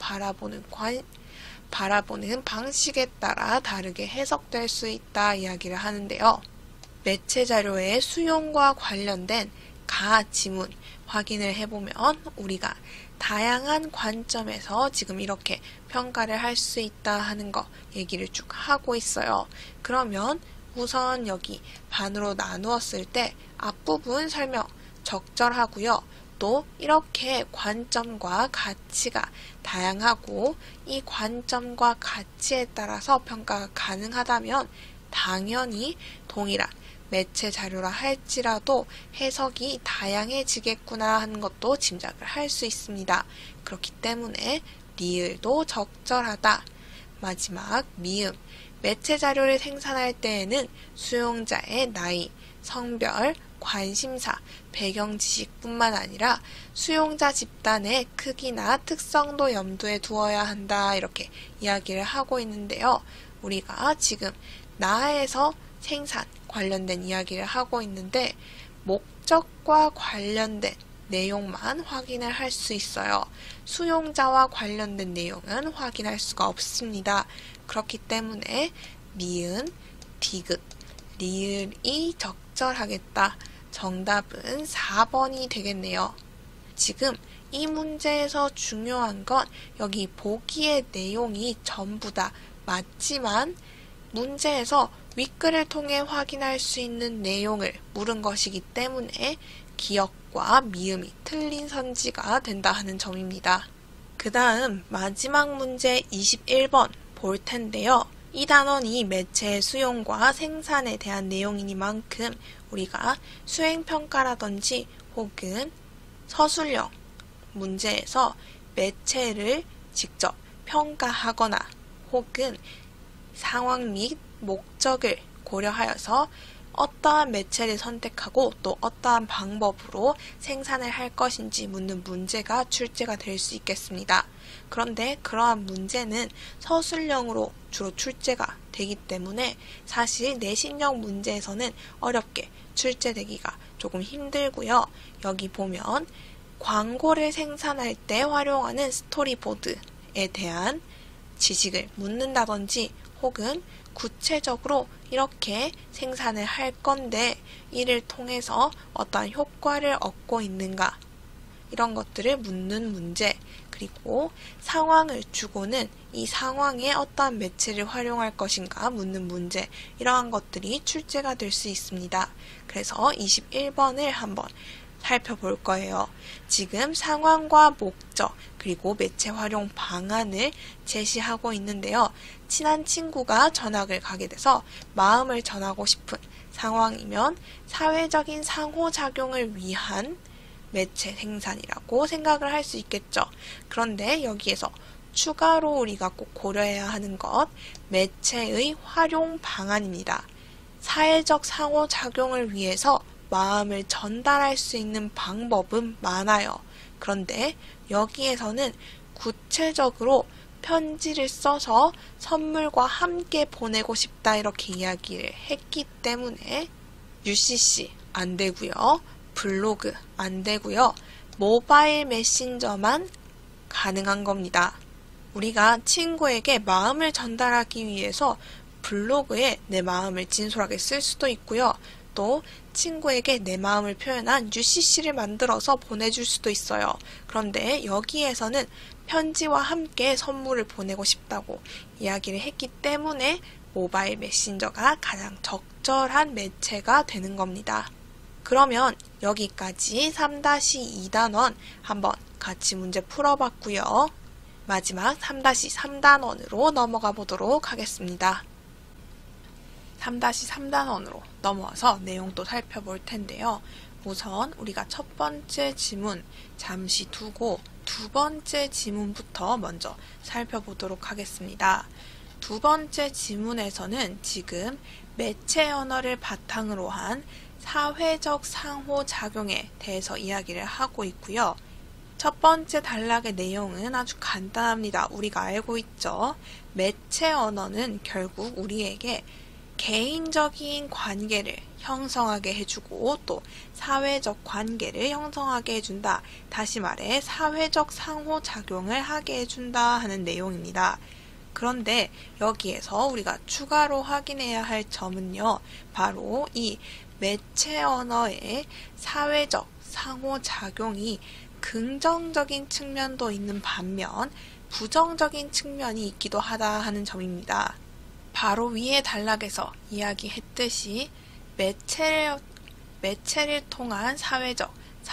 바라보는 방식에 따라 다르게 해석될 수 있다 이야기를 하는데요. 매체 자료의 수용과 관련된 지문 확인을 해보면 우리가 다양한 관점에서 지금 이렇게 평가를 할 수 있다 하는 거 얘기를 쭉 하고 있어요. 그러면 우선 여기 반으로 나누었을 때 앞부분 설명 적절하고요. 또 이렇게 관점과 가치가 다양하고 이 관점과 가치에 따라서 평가가 가능하다면 당연히 동일한 매체 자료라 할지라도 해석이 다양해지겠구나 하는 것도 짐작을 할 수 있습니다. 그렇기 때문에 리을도 적절하다. 마지막 미음, 매체 자료를 생산할 때에는 수용자의 나이, 성별, 관심사, 배경 지식뿐만 아니라 수용자 집단의 크기나 특성도 염두에 두어야 한다 이렇게 이야기를 하고 있는데요. 우리가 지금 나에서 생산 관련된 이야기를 하고 있는데 목적과 관련된 내용만 확인을 할 수 있어요. 수용자와 관련된 내용은 확인할 수가 없습니다. 그렇기 때문에 미은, 디귿, 리을이 적절하겠다. 정답은 4번이 되겠네요. 지금 이 문제에서 중요한 건 여기 보기의 내용이 전부 다 맞지만 문제에서 윗글을 통해 확인할 수 있는 내용을 물은 것이기 때문에 기억과 미음이 틀린 선지가 된다 하는 점입니다. 그 다음 마지막 문제 21번 볼 텐데요. 이 단원이 매체의 수용과 생산에 대한 내용이니만큼 우리가 수행평가라든지 혹은 서술형 문제에서 매체를 직접 평가하거나 혹은 상황 및 목적을 고려하여서 어떠한 매체를 선택하고 또 어떠한 방법으로 생산을 할 것인지 묻는 문제가 출제가 될 수 있겠습니다. 그런데 그러한 문제는 서술형으로 주로 출제가 되기 때문에 사실 내신형 문제에서는 어렵게 출제되기가 조금 힘들고요. 여기 보면 광고를 생산할 때 활용하는 스토리보드에 대한 지식을 묻는다든지 혹은 구체적으로 이렇게 생산을 할 건데 이를 통해서 어떠한 효과를 얻고 있는가 이런 것들을 묻는 문제, 그리고 상황을 주고는 이 상황에 어떠한 매체를 활용할 것인가 묻는 문제, 이러한 것들이 출제가 될 수 있습니다. 그래서 21번을 한번 살펴볼 거예요. 지금 상황과 목적 그리고 매체 활용 방안을 제시하고 있는데요. 친한 친구가 전학을 가게 돼서 마음을 전하고 싶은 상황이면 사회적인 상호작용을 위한 매체 생산이라고 생각을 할 수 있겠죠. 그런데 여기에서 추가로 우리가 꼭 고려해야 하는 것, 매체의 활용 방안입니다. 사회적 상호작용을 위해서 마음을 전달할 수 있는 방법은 많아요. 그런데 여기에서는 구체적으로 편지를 써서 선물과 함께 보내고 싶다 이렇게 이야기를 했기 때문에 UCC 안 되고요. 블로그 안 되고요. 모바일 메신저만 가능한 겁니다. 우리가 친구에게 마음을 전달하기 위해서 블로그에 내 마음을 진솔하게 쓸 수도 있고요. 또 친구에게 내 마음을 표현한 UCC를 만들어서 보내줄 수도 있어요. 그런데 여기에서는 편지와 함께 선물을 보내고 싶다고 이야기를 했기 때문에 모바일 메신저가 가장 적절한 매체가 되는 겁니다. 그러면 여기까지 3-2단원 한번 같이 문제 풀어봤고요. 마지막 3-3단원으로 넘어가 보도록 하겠습니다. 3-3단원으로 넘어와서 내용도 살펴볼 텐데요. 우선 우리가 첫 번째 지문 잠시 두고 두 번째 지문부터 먼저 살펴보도록 하겠습니다. 두 번째 지문에서는 지금 매체 언어를 바탕으로 한 사회적 상호작용에 대해서 이야기를 하고 있고요. 첫 번째 단락의 내용은 아주 간단합니다. 우리가 알고 있죠. 매체 언어는 결국 우리에게 개인적인 관계를 형성하게 해주고 또 사회적 관계를 형성하게 해준다. 다시 말해 사회적 상호작용을 하게 해준다 하는 내용입니다. 그런데 여기에서 우리가 추가로 확인해야 할 점은요. 바로 이 매체 언어의 사회적 상호작용이 긍정적인 측면도 있는 반면 부정적인 측면이 있기도 하다 하는 점입니다. 바로 위의 단락에서 이야기했듯이 매체를 통한 사회적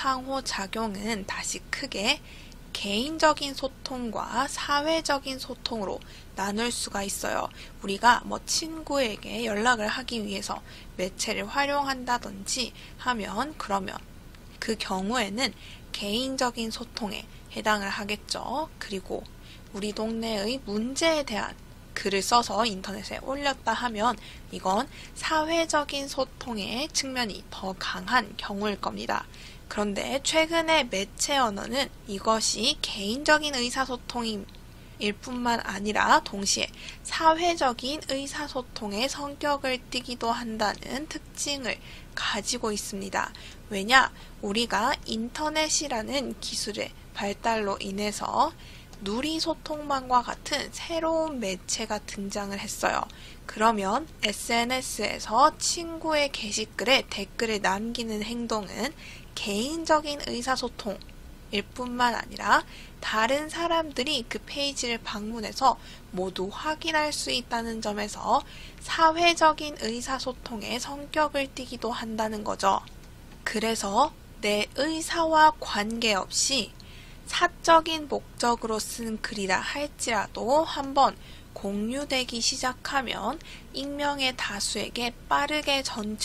상호작용은 다시 크게 개인적인 소통과 사회적인 소통으로 나눌 수가 있어요. 우리가 친구에게 연락을 하기 위해서 매체를 활용한다든지 하면 그러면 그 경우에는 개인적인 소통에 해당을 하겠죠. 그리고 우리 동네의 문제에 대한 글을 써서 인터넷에 올렸다 하면 이건 사회적인 소통의 측면이 더 강한 경우일 겁니다. 그런데 최근의 매체 언어는 이것이 개인적인 의사소통일 뿐만 아니라 동시에 사회적인 의사소통의 성격을 띠기도 한다는 특징을 가지고 있습니다. 왜냐? 우리가 인터넷이라는 기술의 발달로 인해서 누리소통망과 같은 새로운 매체가 등장을 했어요. 그러면 SNS에서 친구의 게시글에 댓글을 남기는 행동은 개인적인 의사소통일 뿐만 아니라 다른 사람들이 그 페이지를 방문해서 모두 확인할 수 있다는 점에서 사회적인 의사소통의 성격을 띠기도 한다는 거죠. 그래서 내 의사와 관계없이 사적인 목적으로 쓴 글이라 할지라도 한번 공유되기 시작하면 익명의 다수에게 빠르게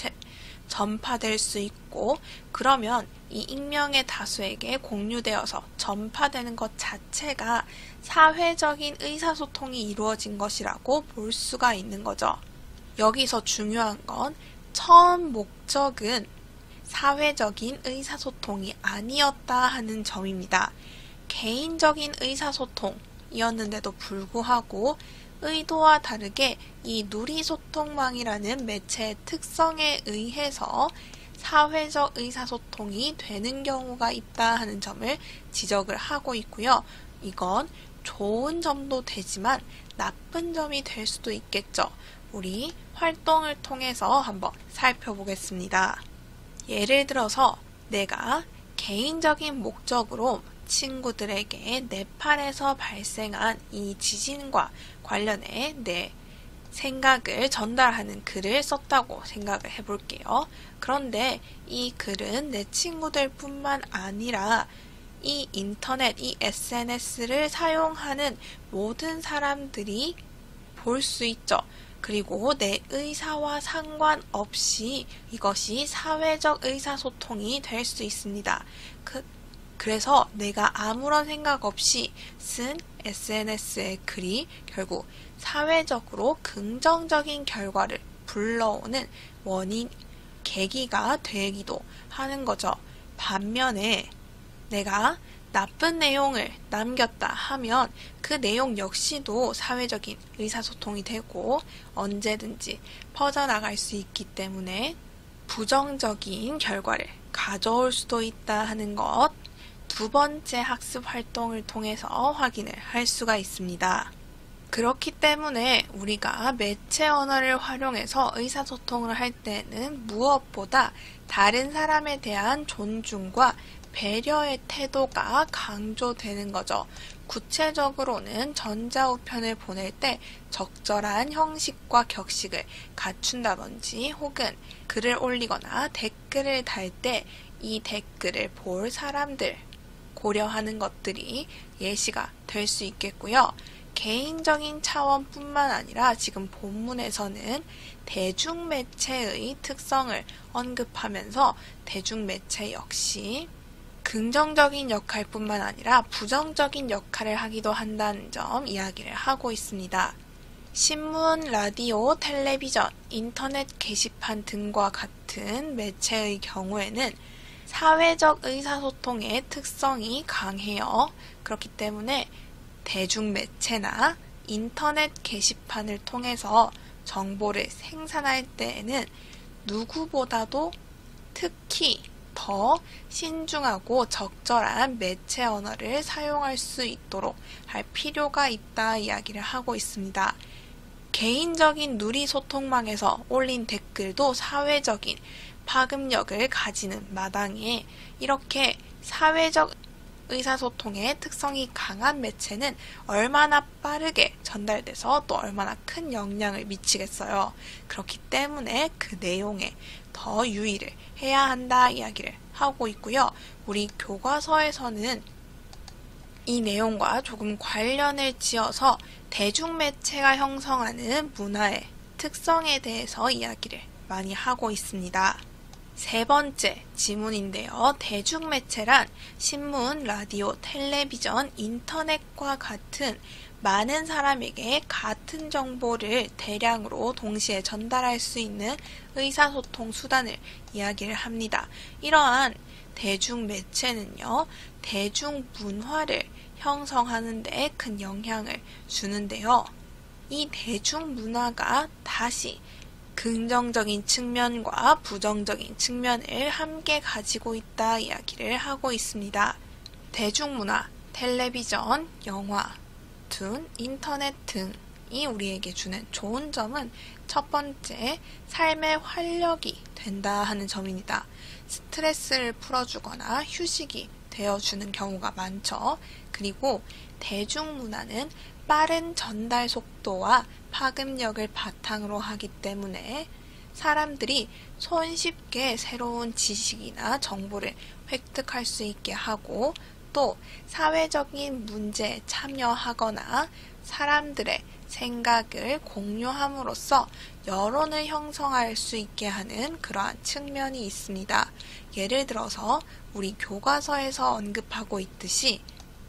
전파될 수 있고 그러면 이 익명의 다수에게 공유되어서 전파되는 것 자체가 사회적인 의사소통이 이루어진 것이라고 볼 수가 있는 거죠. 여기서 중요한 건 처음 목적은 사회적인 의사소통이 아니었다 하는 점입니다. 개인적인 의사소통이었는데도 불구하고 의도와 다르게 이 누리소통망이라는 매체의 특성에 의해서 사회적 의사소통이 되는 경우가 있다 하는 점을 지적을 하고 있고요. 이건 좋은 점도 되지만 나쁜 점이 될 수도 있겠죠. 우리 활동을 통해서 한번 살펴보겠습니다. 예를 들어서 내가 개인적인 목적으로 친구들에게 네팔에서 발생한 이 지진과 관련해 내 생각을 전달하는 글을 썼다고 생각을 해볼게요. 그런데 이 글은 내 친구들 뿐만 아니라 이 인터넷, 이 SNS를 사용하는 모든 사람들이 볼 수 있죠. 그리고 내 의사와 상관없이 이것이 사회적 의사소통이 될 수 있습니다. 그래서 내가 아무런 생각 없이 쓴 SNS의 글이 결국 사회적으로 긍정적인 결과를 불러오는 원인, 계기가 되기도 하는 거죠. 반면에 내가 나쁜 내용을 남겼다 하면 그 내용 역시도 사회적인 의사소통이 되고 언제든지 퍼져나갈 수 있기 때문에 부정적인 결과를 가져올 수도 있다 하는 것, 두 번째 학습 활동을 통해서 확인을 할 수가 있습니다. 그렇기 때문에 우리가 매체 언어를 활용해서 의사소통을 할 때는 무엇보다 다른 사람에 대한 존중과 배려의 태도가 강조되는 거죠. 구체적으로는 전자우편을 보낼 때 적절한 형식과 격식을 갖춘다든지 혹은 글을 올리거나 댓글을 달 때 이 댓글을 볼 사람들 고려하는 것들이 예시가 될 수 있겠고요. 개인적인 차원뿐만 아니라 지금 본문에서는 대중매체의 특성을 언급하면서 대중매체 역시 긍정적인 역할뿐만 아니라 부정적인 역할을 하기도 한다는 점 이야기를 하고 있습니다. 신문, 라디오, 텔레비전, 인터넷 게시판 등과 같은 매체의 경우에는 사회적 의사소통의 특성이 강해요. 그렇기 때문에 대중매체나 인터넷 게시판을 통해서 정보를 생산할 때에는 누구보다도 특히 더 신중하고 적절한 매체 언어를 사용할 수 있도록 할 필요가 있다 이야기를 하고 있습니다. 개인적인 누리소통망에서 올린 댓글도 사회적인 파급력을 가지는 마당에 이렇게 사회적 의사소통의 특성이 강한 매체는 얼마나 빠르게 전달돼서 또 얼마나 큰 영향을 미치겠어요. 그렇기 때문에 그 내용에 더 유의를 해야 한다 이야기를 하고 있고요. 우리 교과서에서는 이 내용과 조금 관련을 지어서 대중매체가 형성하는 문화의 특성에 대해서 이야기를 많이 하고 있습니다. 세 번째 지문인데요. 대중매체란 신문, 라디오, 텔레비전, 인터넷과 같은 많은 사람에게 같은 정보를 대량으로 동시에 전달할 수 있는 의사소통 수단을 이야기를 합니다. 이러한 대중매체는요, 대중문화를 형성하는 데 큰 영향을 주는데요. 이 대중문화가 다시 긍정적인 측면과 부정적인 측면을 함께 가지고 있다 이야기를 하고 있습니다. 대중문화, 텔레비전, 영화, 인터넷 등이 우리에게 주는 좋은 점은 첫 번째, 삶의 활력이 된다 하는 점입니다. 스트레스를 풀어주거나 휴식이 되어주는 경우가 많죠. 그리고 대중문화는 빠른 전달 속도와 파급력을 바탕으로 하기 때문에 사람들이 손쉽게 새로운 지식이나 정보를 획득할 수 있게 하고 또 사회적인 문제에 참여하거나 사람들의 생각을 공유함으로써 여론을 형성할 수 있게 하는 그러한 측면이 있습니다. 예를 들어서 우리 교과서에서 언급하고 있듯이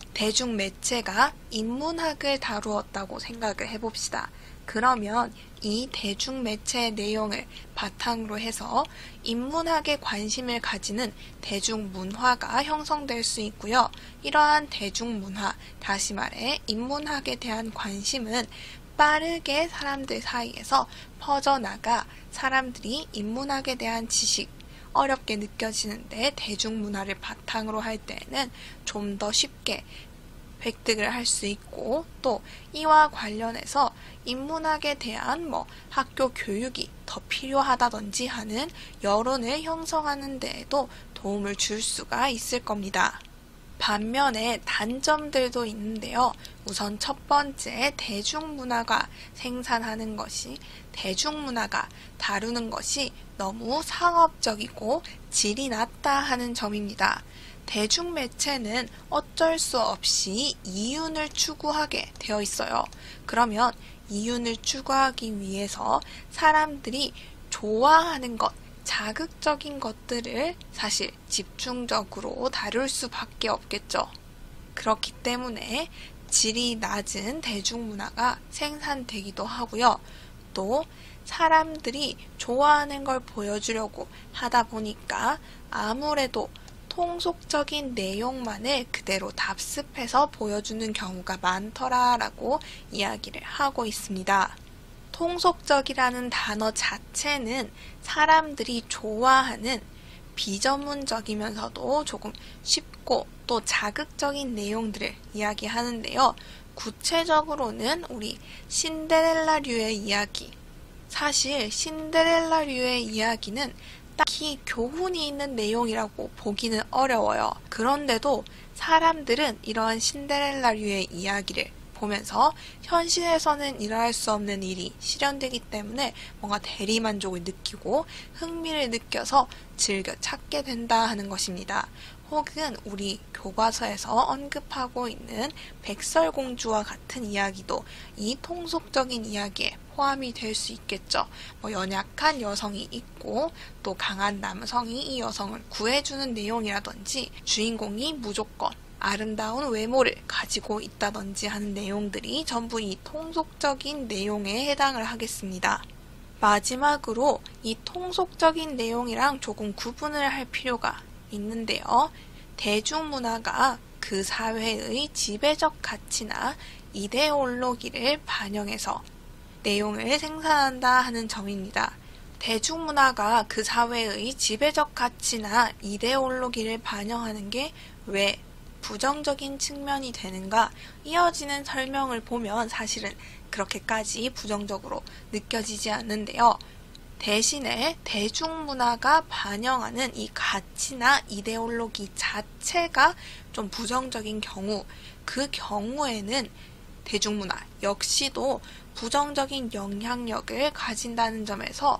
대중매체가 인문학을 다루었다고 생각을 해봅시다. 그러면 이 대중매체의 내용을 바탕으로 해서 인문학에 관심을 가지는 대중문화가 형성될 수 있고요. 이러한 대중문화, 다시 말해 인문학에 대한 관심은 빠르게 사람들 사이에서 퍼져나가 사람들이 인문학에 대한 지식, 어렵게 느껴지는데 대중문화를 바탕으로 할 때는 좀 더 쉽게 획득을 할 수 있고 또 이와 관련해서 인문학에 대한 학교 교육이 더 필요하다든지 하는 여론을 형성하는 데에도 도움을 줄 수가 있을 겁니다. 반면에 단점들도 있는데요. 우선 첫 번째, 대중문화가 생산하는 것이 대중문화가 다루는 것이 너무 상업적이고 질이 낮다 하는 점입니다. 대중매체는 어쩔 수 없이 이윤을 추구하게 되어 있어요. 그러면 이윤을 추구하기 위해서 사람들이 좋아하는 것, 자극적인 것들을 사실 집중적으로 다룰 수밖에 없겠죠. 그렇기 때문에 질이 낮은 대중문화가 생산되기도 하고요. 또 사람들이 좋아하는 걸 보여주려고 하다 보니까 아무래도 통속적인 내용만을 그대로 답습해서 보여주는 경우가 많더라라고 이야기를 하고 있습니다. 통속적이라는 단어 자체는 사람들이 좋아하는 비전문적이면서도 조금 쉽고 또 자극적인 내용들을 이야기하는데요. 구체적으로는 우리 신데렐라류의 이야기. 사실 신데렐라류의 이야기는 딱히 교훈이 있는 내용이라고 보기는 어려워요. 그런데도 사람들은 이러한 신데렐라류의 이야기를 보면서 현실에서는 일어날 수 없는 일이 실현되기 때문에 뭔가 대리만족을 느끼고 흥미를 느껴서 즐겨 찾게 된다 하는 것입니다. 혹은 우리 교과서에서 언급하고 있는 백설공주와 같은 이야기도 이 통속적인 이야기에 포함이 될 수 있겠죠. 연약한 여성이 있고 또 강한 남성이 이 여성을 구해주는 내용이라든지 주인공이 무조건 아름다운 외모를 가지고 있다든지 하는 내용들이 전부 이 통속적인 내용에 해당을 하겠습니다. 마지막으로 이 통속적인 내용이랑 조금 구분을 할 필요가 있는데요. 대중문화가 그 사회의 지배적 가치나 이데올로기를 반영해서 내용을 생산한다 하는 점입니다. 대중문화가 그 사회의 지배적 가치나 이데올로기를 반영하는 게 왜 부정적인 측면이 되는가 이어지는 설명을 보면 사실은 그렇게까지 부정적으로 느껴지지 않는데요. 대신에 대중문화가 반영하는 이 가치나 이데올로기 자체가 좀 부정적인 경우, 그 경우에는 대중문화 역시도 부정적인 영향력을 가진다는 점에서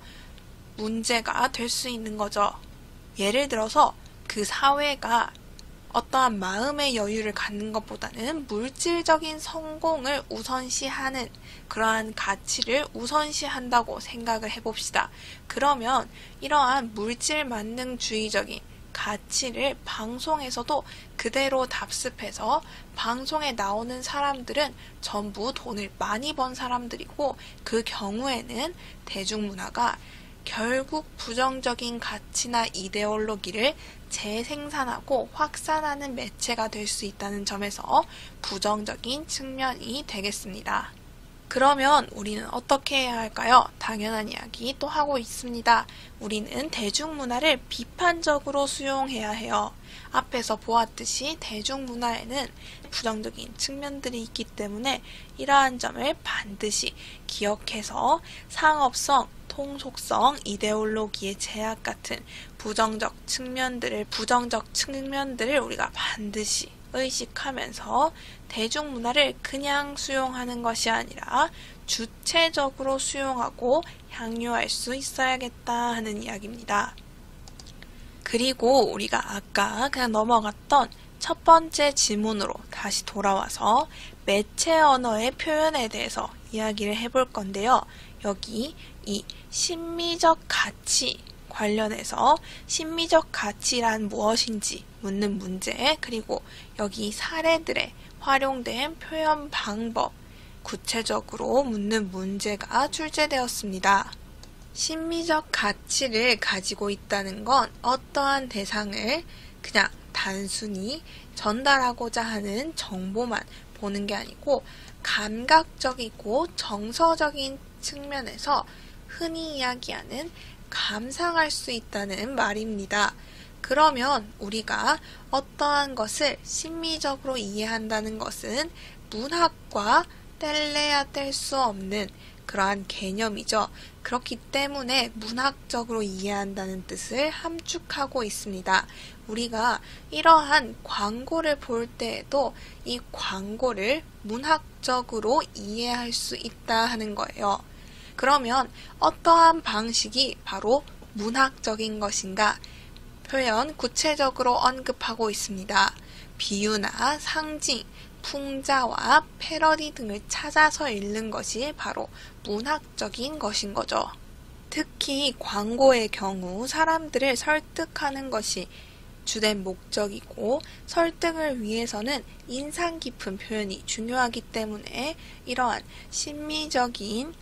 문제가 될 수 있는 거죠. 예를 들어서 그 사회가 어떠한 마음의 여유를 갖는 것보다는 물질적인 성공을 우선시하는 그러한 가치를 우선시한다고 생각을 해봅시다. 그러면 이러한 물질 만능주의적인 가치를 방송에서도 그대로 답습해서 방송에 나오는 사람들은 전부 돈을 많이 번 사람들이고 그 경우에는 대중문화가 결국 부정적인 가치나 이데올로기를 재생산하고 확산하는 매체가 될 수 있다는 점에서 부정적인 측면이 되겠습니다. 그러면 우리는 어떻게 해야 할까요? 당연한 이야기 또 하고 있습니다. 우리는 대중문화를 비판적으로 수용해야 해요. 앞에서 보았듯이 대중문화에는 부정적인 측면들이 있기 때문에 이러한 점을 반드시 기억해서 상업성, 통속성, 이데올로기의 제약 같은 부정적 측면들을 우리가 반드시 의식하면서 대중문화를 그냥 수용하는 것이 아니라 주체적으로 수용하고 향유할 수 있어야겠다 하는 이야기입니다. 그리고 우리가 아까 그냥 넘어갔던 첫 번째 질문으로 다시 돌아와서 매체 언어의 표현에 대해서 이야기를 해볼 건데요. 여기 이 심미적 가치 관련해서 심미적 가치란 무엇인지 묻는 문제, 그리고 여기 사례들에 활용된 표현 방법, 구체적으로 묻는 문제가 출제되었습니다. 심미적 가치를 가지고 있다는 건 어떠한 대상을 그냥 단순히 전달하고자 하는 정보만 보는 게 아니고 감각적이고 정서적인 측면에서 흔히 이야기하는 감상할 수 있다는 말입니다. 그러면 우리가 어떠한 것을 심미적으로 이해한다는 것은 문학과 뗄래야 뗄 수 없는 그러한 개념이죠. 그렇기 때문에 문학적으로 이해한다는 뜻을 함축하고 있습니다. 우리가 이러한 광고를 볼 때에도 이 광고를 문학적으로 이해할 수 있다 하는 거예요. 그러면 어떠한 방식이 바로 문학적인 것인가? 표현 구체적으로 언급하고 있습니다. 비유나 상징, 풍자와 패러디 등을 찾아서 읽는 것이 바로 문학적인 것인 거죠. 특히 광고의 경우 사람들을 설득하는 것이 주된 목적이고 설득을 위해서는 인상 깊은 표현이 중요하기 때문에 이러한 심미적인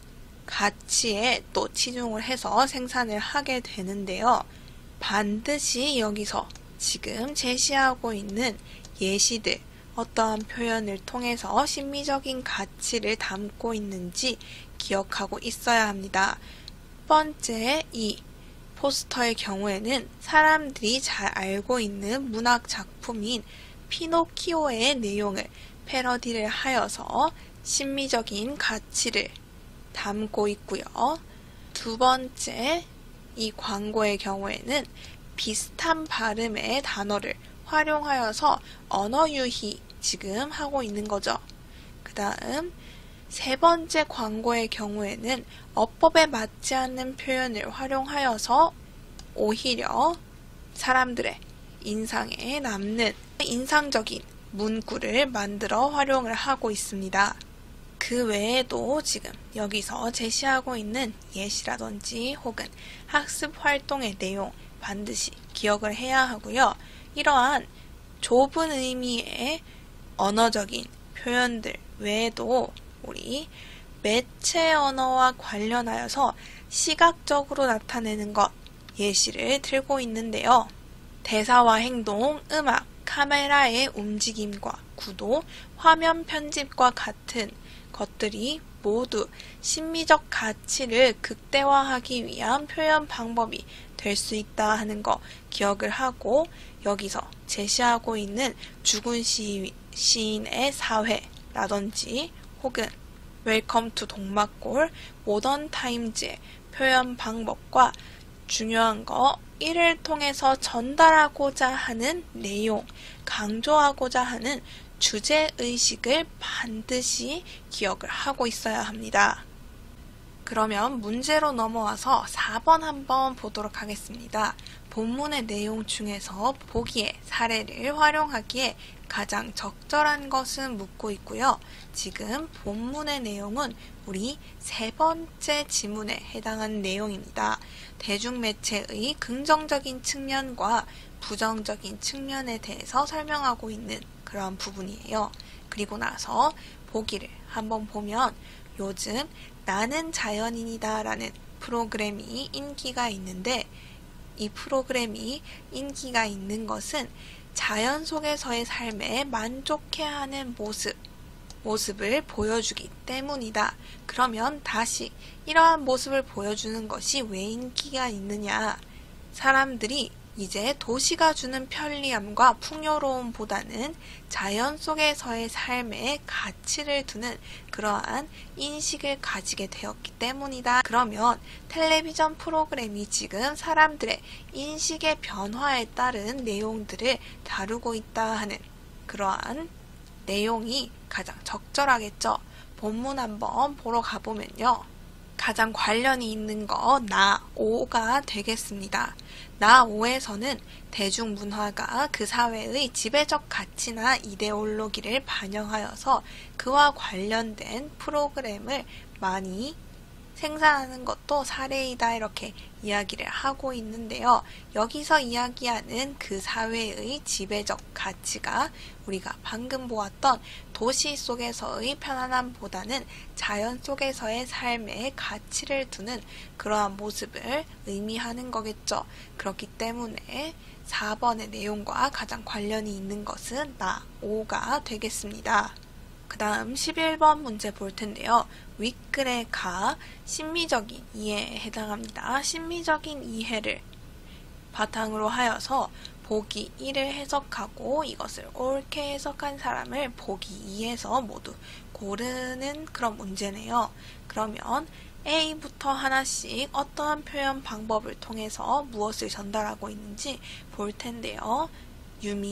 가치에 또 치중을 해서 생산을 하게 되는데요. 반드시 여기서 지금 제시하고 있는 예시들, 어떠한 표현을 통해서 심미적인 가치를 담고 있는지 기억하고 있어야 합니다. 첫 번째, 이 포스터의 경우에는 사람들이 잘 알고 있는 문학 작품인 피노키오의 내용을 패러디를 하여서 심미적인 가치를 담고 있고요. 두 번째, 이 광고의 경우에는 비슷한 발음의 단어를 활용하여서 언어 유희 지금 하고 있는 거죠. 그 다음 세 번째 광고의 경우에는 어법에 맞지 않는 표현을 활용하여서 오히려 사람들의 인상에 남는 인상적인 문구를 만들어 활용을 하고 있습니다. 그 외에도 지금 여기서 제시하고 있는 예시라든지 혹은 학습 활동의 내용 반드시 기억을 해야 하고요. 이러한 좁은 의미의 언어적인 표현들 외에도 우리 매체 언어와 관련하여서 시각적으로 나타내는 것 예시를 들고 있는데요. 대사와 행동, 음악, 카메라의 움직임과 구도, 화면 편집과 같은 것들이 모두 심미적 가치를 극대화하기 위한 표현 방법이 될 수 있다 하는 거 기억을 하고 여기서 제시하고 있는 죽은 시인의 사회라든지 혹은 웰컴 투 동막골, 모던 타임즈의 표현 방법과 중요한 거 이를 통해서 전달하고자 하는 내용, 강조하고자 하는 주제의식을 반드시 기억을 하고 있어야 합니다. 그러면 문제로 넘어와서 4번 한번 보도록 하겠습니다. 본문의 내용 중에서 보기에 사례를 활용하기에 가장 적절한 것은 묻고 있고요. 지금 본문의 내용은 우리 세 번째 지문에 해당하는 내용입니다. 대중매체의 긍정적인 측면과 부정적인 측면에 대해서 설명하고 있는 그런 부분이에요. 그리고 나서 보기를 한번 보면 요즘 나는 자연인이다 라는 프로그램이 인기가 있는데 이 프로그램이 인기가 있는 것은 자연 속에서의 삶에 만족해하는 모습을 보여주기 때문이다. 그러면 다시 이러한 모습을 보여주는 것이 왜 인기가 있느냐? 사람들이 이제 도시가 주는 편리함과 풍요로움보다는 자연 속에서의 삶에 가치를 두는 그러한 인식을 가지게 되었기 때문이다. 그러면 텔레비전 프로그램이 지금 사람들의 인식의 변화에 따른 내용들을 다루고 있다 하는 그러한 내용이 가장 적절하겠죠. 본문 한번 보러 가보면요. 가장 관련이 있는 거 나 5가 되겠습니다. 나 5에서는 대중문화가 그 사회의 지배적 가치나 이데올로기를 반영하여서 그와 관련된 프로그램을 많이 생산하는 것도 사례이다 이렇게 이야기를 하고 있는데요. 여기서 이야기하는 그 사회의 지배적 가치가 우리가 방금 보았던 도시 속에서의 편안함보다는 자연 속에서의 삶의 가치를 두는 그러한 모습을 의미하는 거겠죠. 그렇기 때문에 4번의 내용과 가장 관련이 있는 것은 나 5가 되겠습니다. 그 다음 11번 문제 볼 텐데요. 윗글의 가, 심미적인 이해에 해당합니다. 심미적인 이해를 바탕으로 하여서 보기 1을 해석하고 이것을 옳게 해석한 사람을 보기 2에서 모두 고르는 그런 문제네요. 그러면 A부터 하나씩 어떠한 표현 방법을 통해서 무엇을 전달하고 있는지 볼 텐데요. 유민,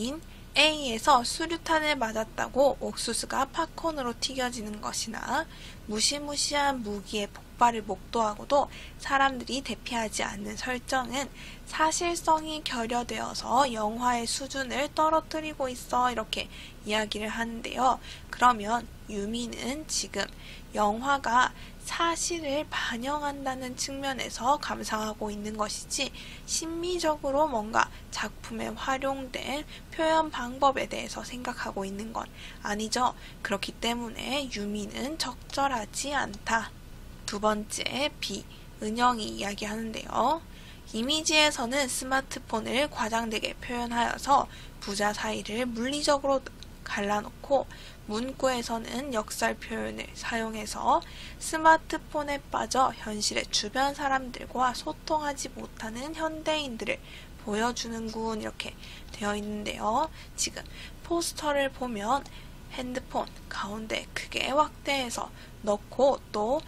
A에서 수류탄을 맞았다고 옥수수가 팝콘으로 튀겨지는 것이나 무시무시한 무기의 폭발을 목도하고도 사람들이 대피하지 않는 설정은 사실성이 결여되어서 영화의 수준을 떨어뜨리고 있어 이렇게 이야기를 하는데요. 그러면 유미는 지금 영화가 사실을 반영한다는 측면에서 감상하고 있는 것이지 심미적으로 뭔가 작품에 활용된 표현 방법에 대해서 생각하고 있는 건 아니죠. 그렇기 때문에 유미는 적절하지 않다. 두 번째, B. 은영이 이야기하는데요. 이미지에서는 스마트폰을 과장되게 표현하여서 부자 사이를 물리적으로 갈라놓고 문구에서는 역설 표현을 사용해서 스마트폰에 빠져 현실의 주변 사람들과 소통하지 못하는 현대인들을 보여주는군 이렇게 되어 있는데요. 지금 포스터를 보면 핸드폰 가운데 크게 확대해서 넣고 또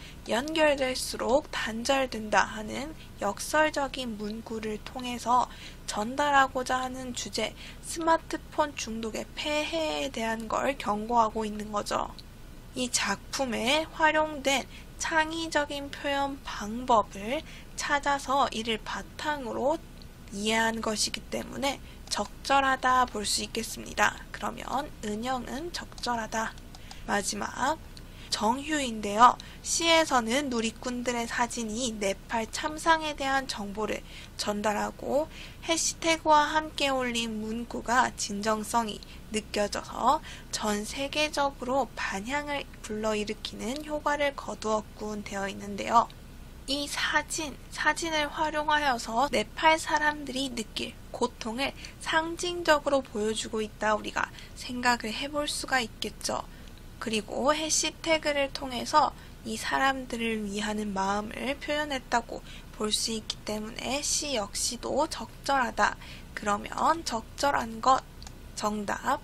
연결될수록 단절된다 하는 역설적인 문구를 통해서 전달하고자 하는 주제 스마트폰 중독의 폐해에 대한 걸 경고하고 있는 거죠. 이 작품에 활용된 창의적인 표현 방법을 찾아서 이를 바탕으로 이해한 것이기 때문에 적절하다 볼 수 있겠습니다. 그러면 은영은 적절하다. 마지막 정휴인데요. 시에서는 누리꾼들의 사진이 네팔 참상에 대한 정보를 전달하고 해시태그와 함께 올린 문구가 진정성이 느껴져서 전 세계적으로 반향을 불러일으키는 효과를 거두었군 되어 있는데요. 이 사진을 활용하여서 네팔 사람들이 느낄 고통을 상징적으로 보여주고 있다 우리가 생각을 해볼 수가 있겠죠. 그리고 해시태그를 통해서 이 사람들을 위하는 마음을 표현했다고 볼 수 있기 때문에 시 역시도 적절하다. 그러면 적절한 것 정답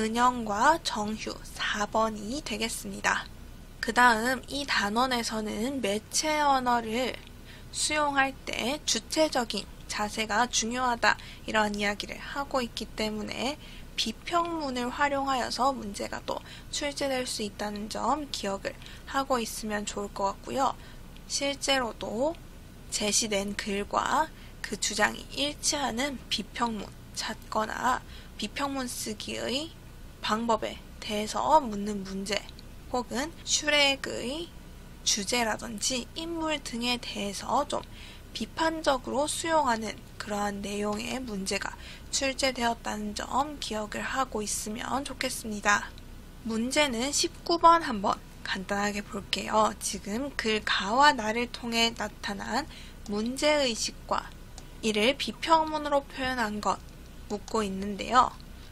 은영과 정휴 4번이 되겠습니다. 그 다음 이 단원에서는 매체 언어를 수용할 때 주체적인 자세가 중요하다 이런 이야기를 하고 있기 때문에 비평문을 활용하여서 문제가 또 출제될 수 있다는 점 기억을 하고 있으면 좋을 것 같고요. 실제로도 제시된 글과 그 주장이 일치하는 비평문 찾거나 비평문 쓰기의 방법에 대해서 묻는 문제 혹은 슈렉의 주제라든지 인물 등에 대해서 좀 비판적으로 수용하는 그러한 내용의 문제가 출제되었다는 점 기억을 하고 있으면 좋겠습니다. 문제는 19번 한번 간단하게 볼게요. 지금 글 가와 나를 통해 나타난 문제의식과 이를 비평문으로 표현한 것 묻고 있는데요.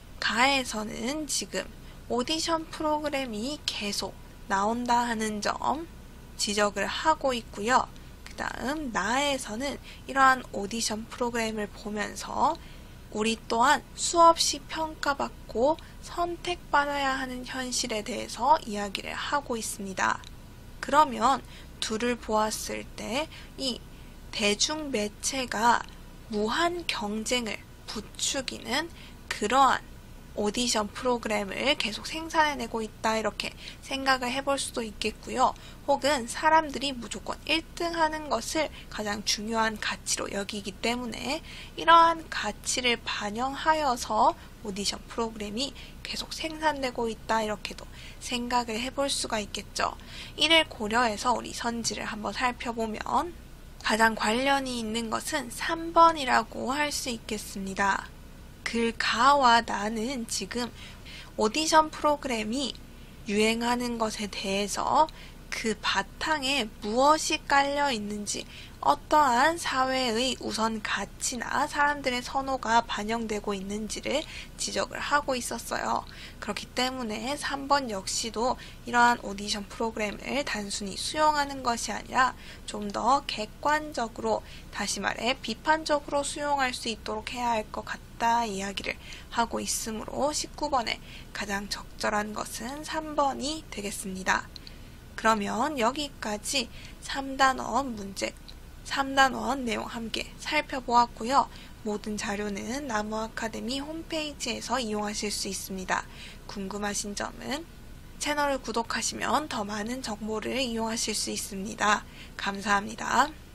가에서는 지금 오디션 프로그램이 계속 나온다 하는 점 지적을 하고 있고요. 그 다음 나에서는 이러한 오디션 프로그램을 보면서 우리 또한 수없이 평가받고 선택받아야 하는 현실에 대해서 이야기를 하고 있습니다. 그러면 둘을 보았을 때 이 대중 매체가 무한 경쟁을 부추기는 그러한 오디션 프로그램을 계속 생산해내고 있다 이렇게 생각을 해볼 수도 있겠고요. 혹은 사람들이 무조건 1등 하는 것을 가장 중요한 가치로 여기기 때문에 이러한 가치를 반영하여서 오디션 프로그램이 계속 생산되고 있다 이렇게도 생각을 해볼 수가 있겠죠. 이를 고려해서 우리 선지를 한번 살펴보면 가장 관련이 있는 것은 3번이라고 할 수 있겠습니다. 글 가와 나는 지금 오디션 프로그램이 유행하는 것에 대해서 그 바탕에 무엇이 깔려 있는지 어떠한 사회의 우선 가치나 사람들의 선호가 반영되고 있는지를 지적을 하고 있었어요. 그렇기 때문에 3번 역시도 이러한 오디션 프로그램을 단순히 수용하는 것이 아니라 좀 더 객관적으로 다시 말해 비판적으로 수용할 수 있도록 해야 할 것 같다 이야기를 하고 있으므로 19번에 가장 적절한 것은 3번이 되겠습니다. 그러면 여기까지 3단원 문제 3단원 내용 함께 살펴보았고요. 모든 자료는 나무 아카데미 홈페이지에서 이용하실 수 있습니다. 궁금하신 점은 채널을 구독하시면 더 많은 정보를 이용하실 수 있습니다. 감사합니다.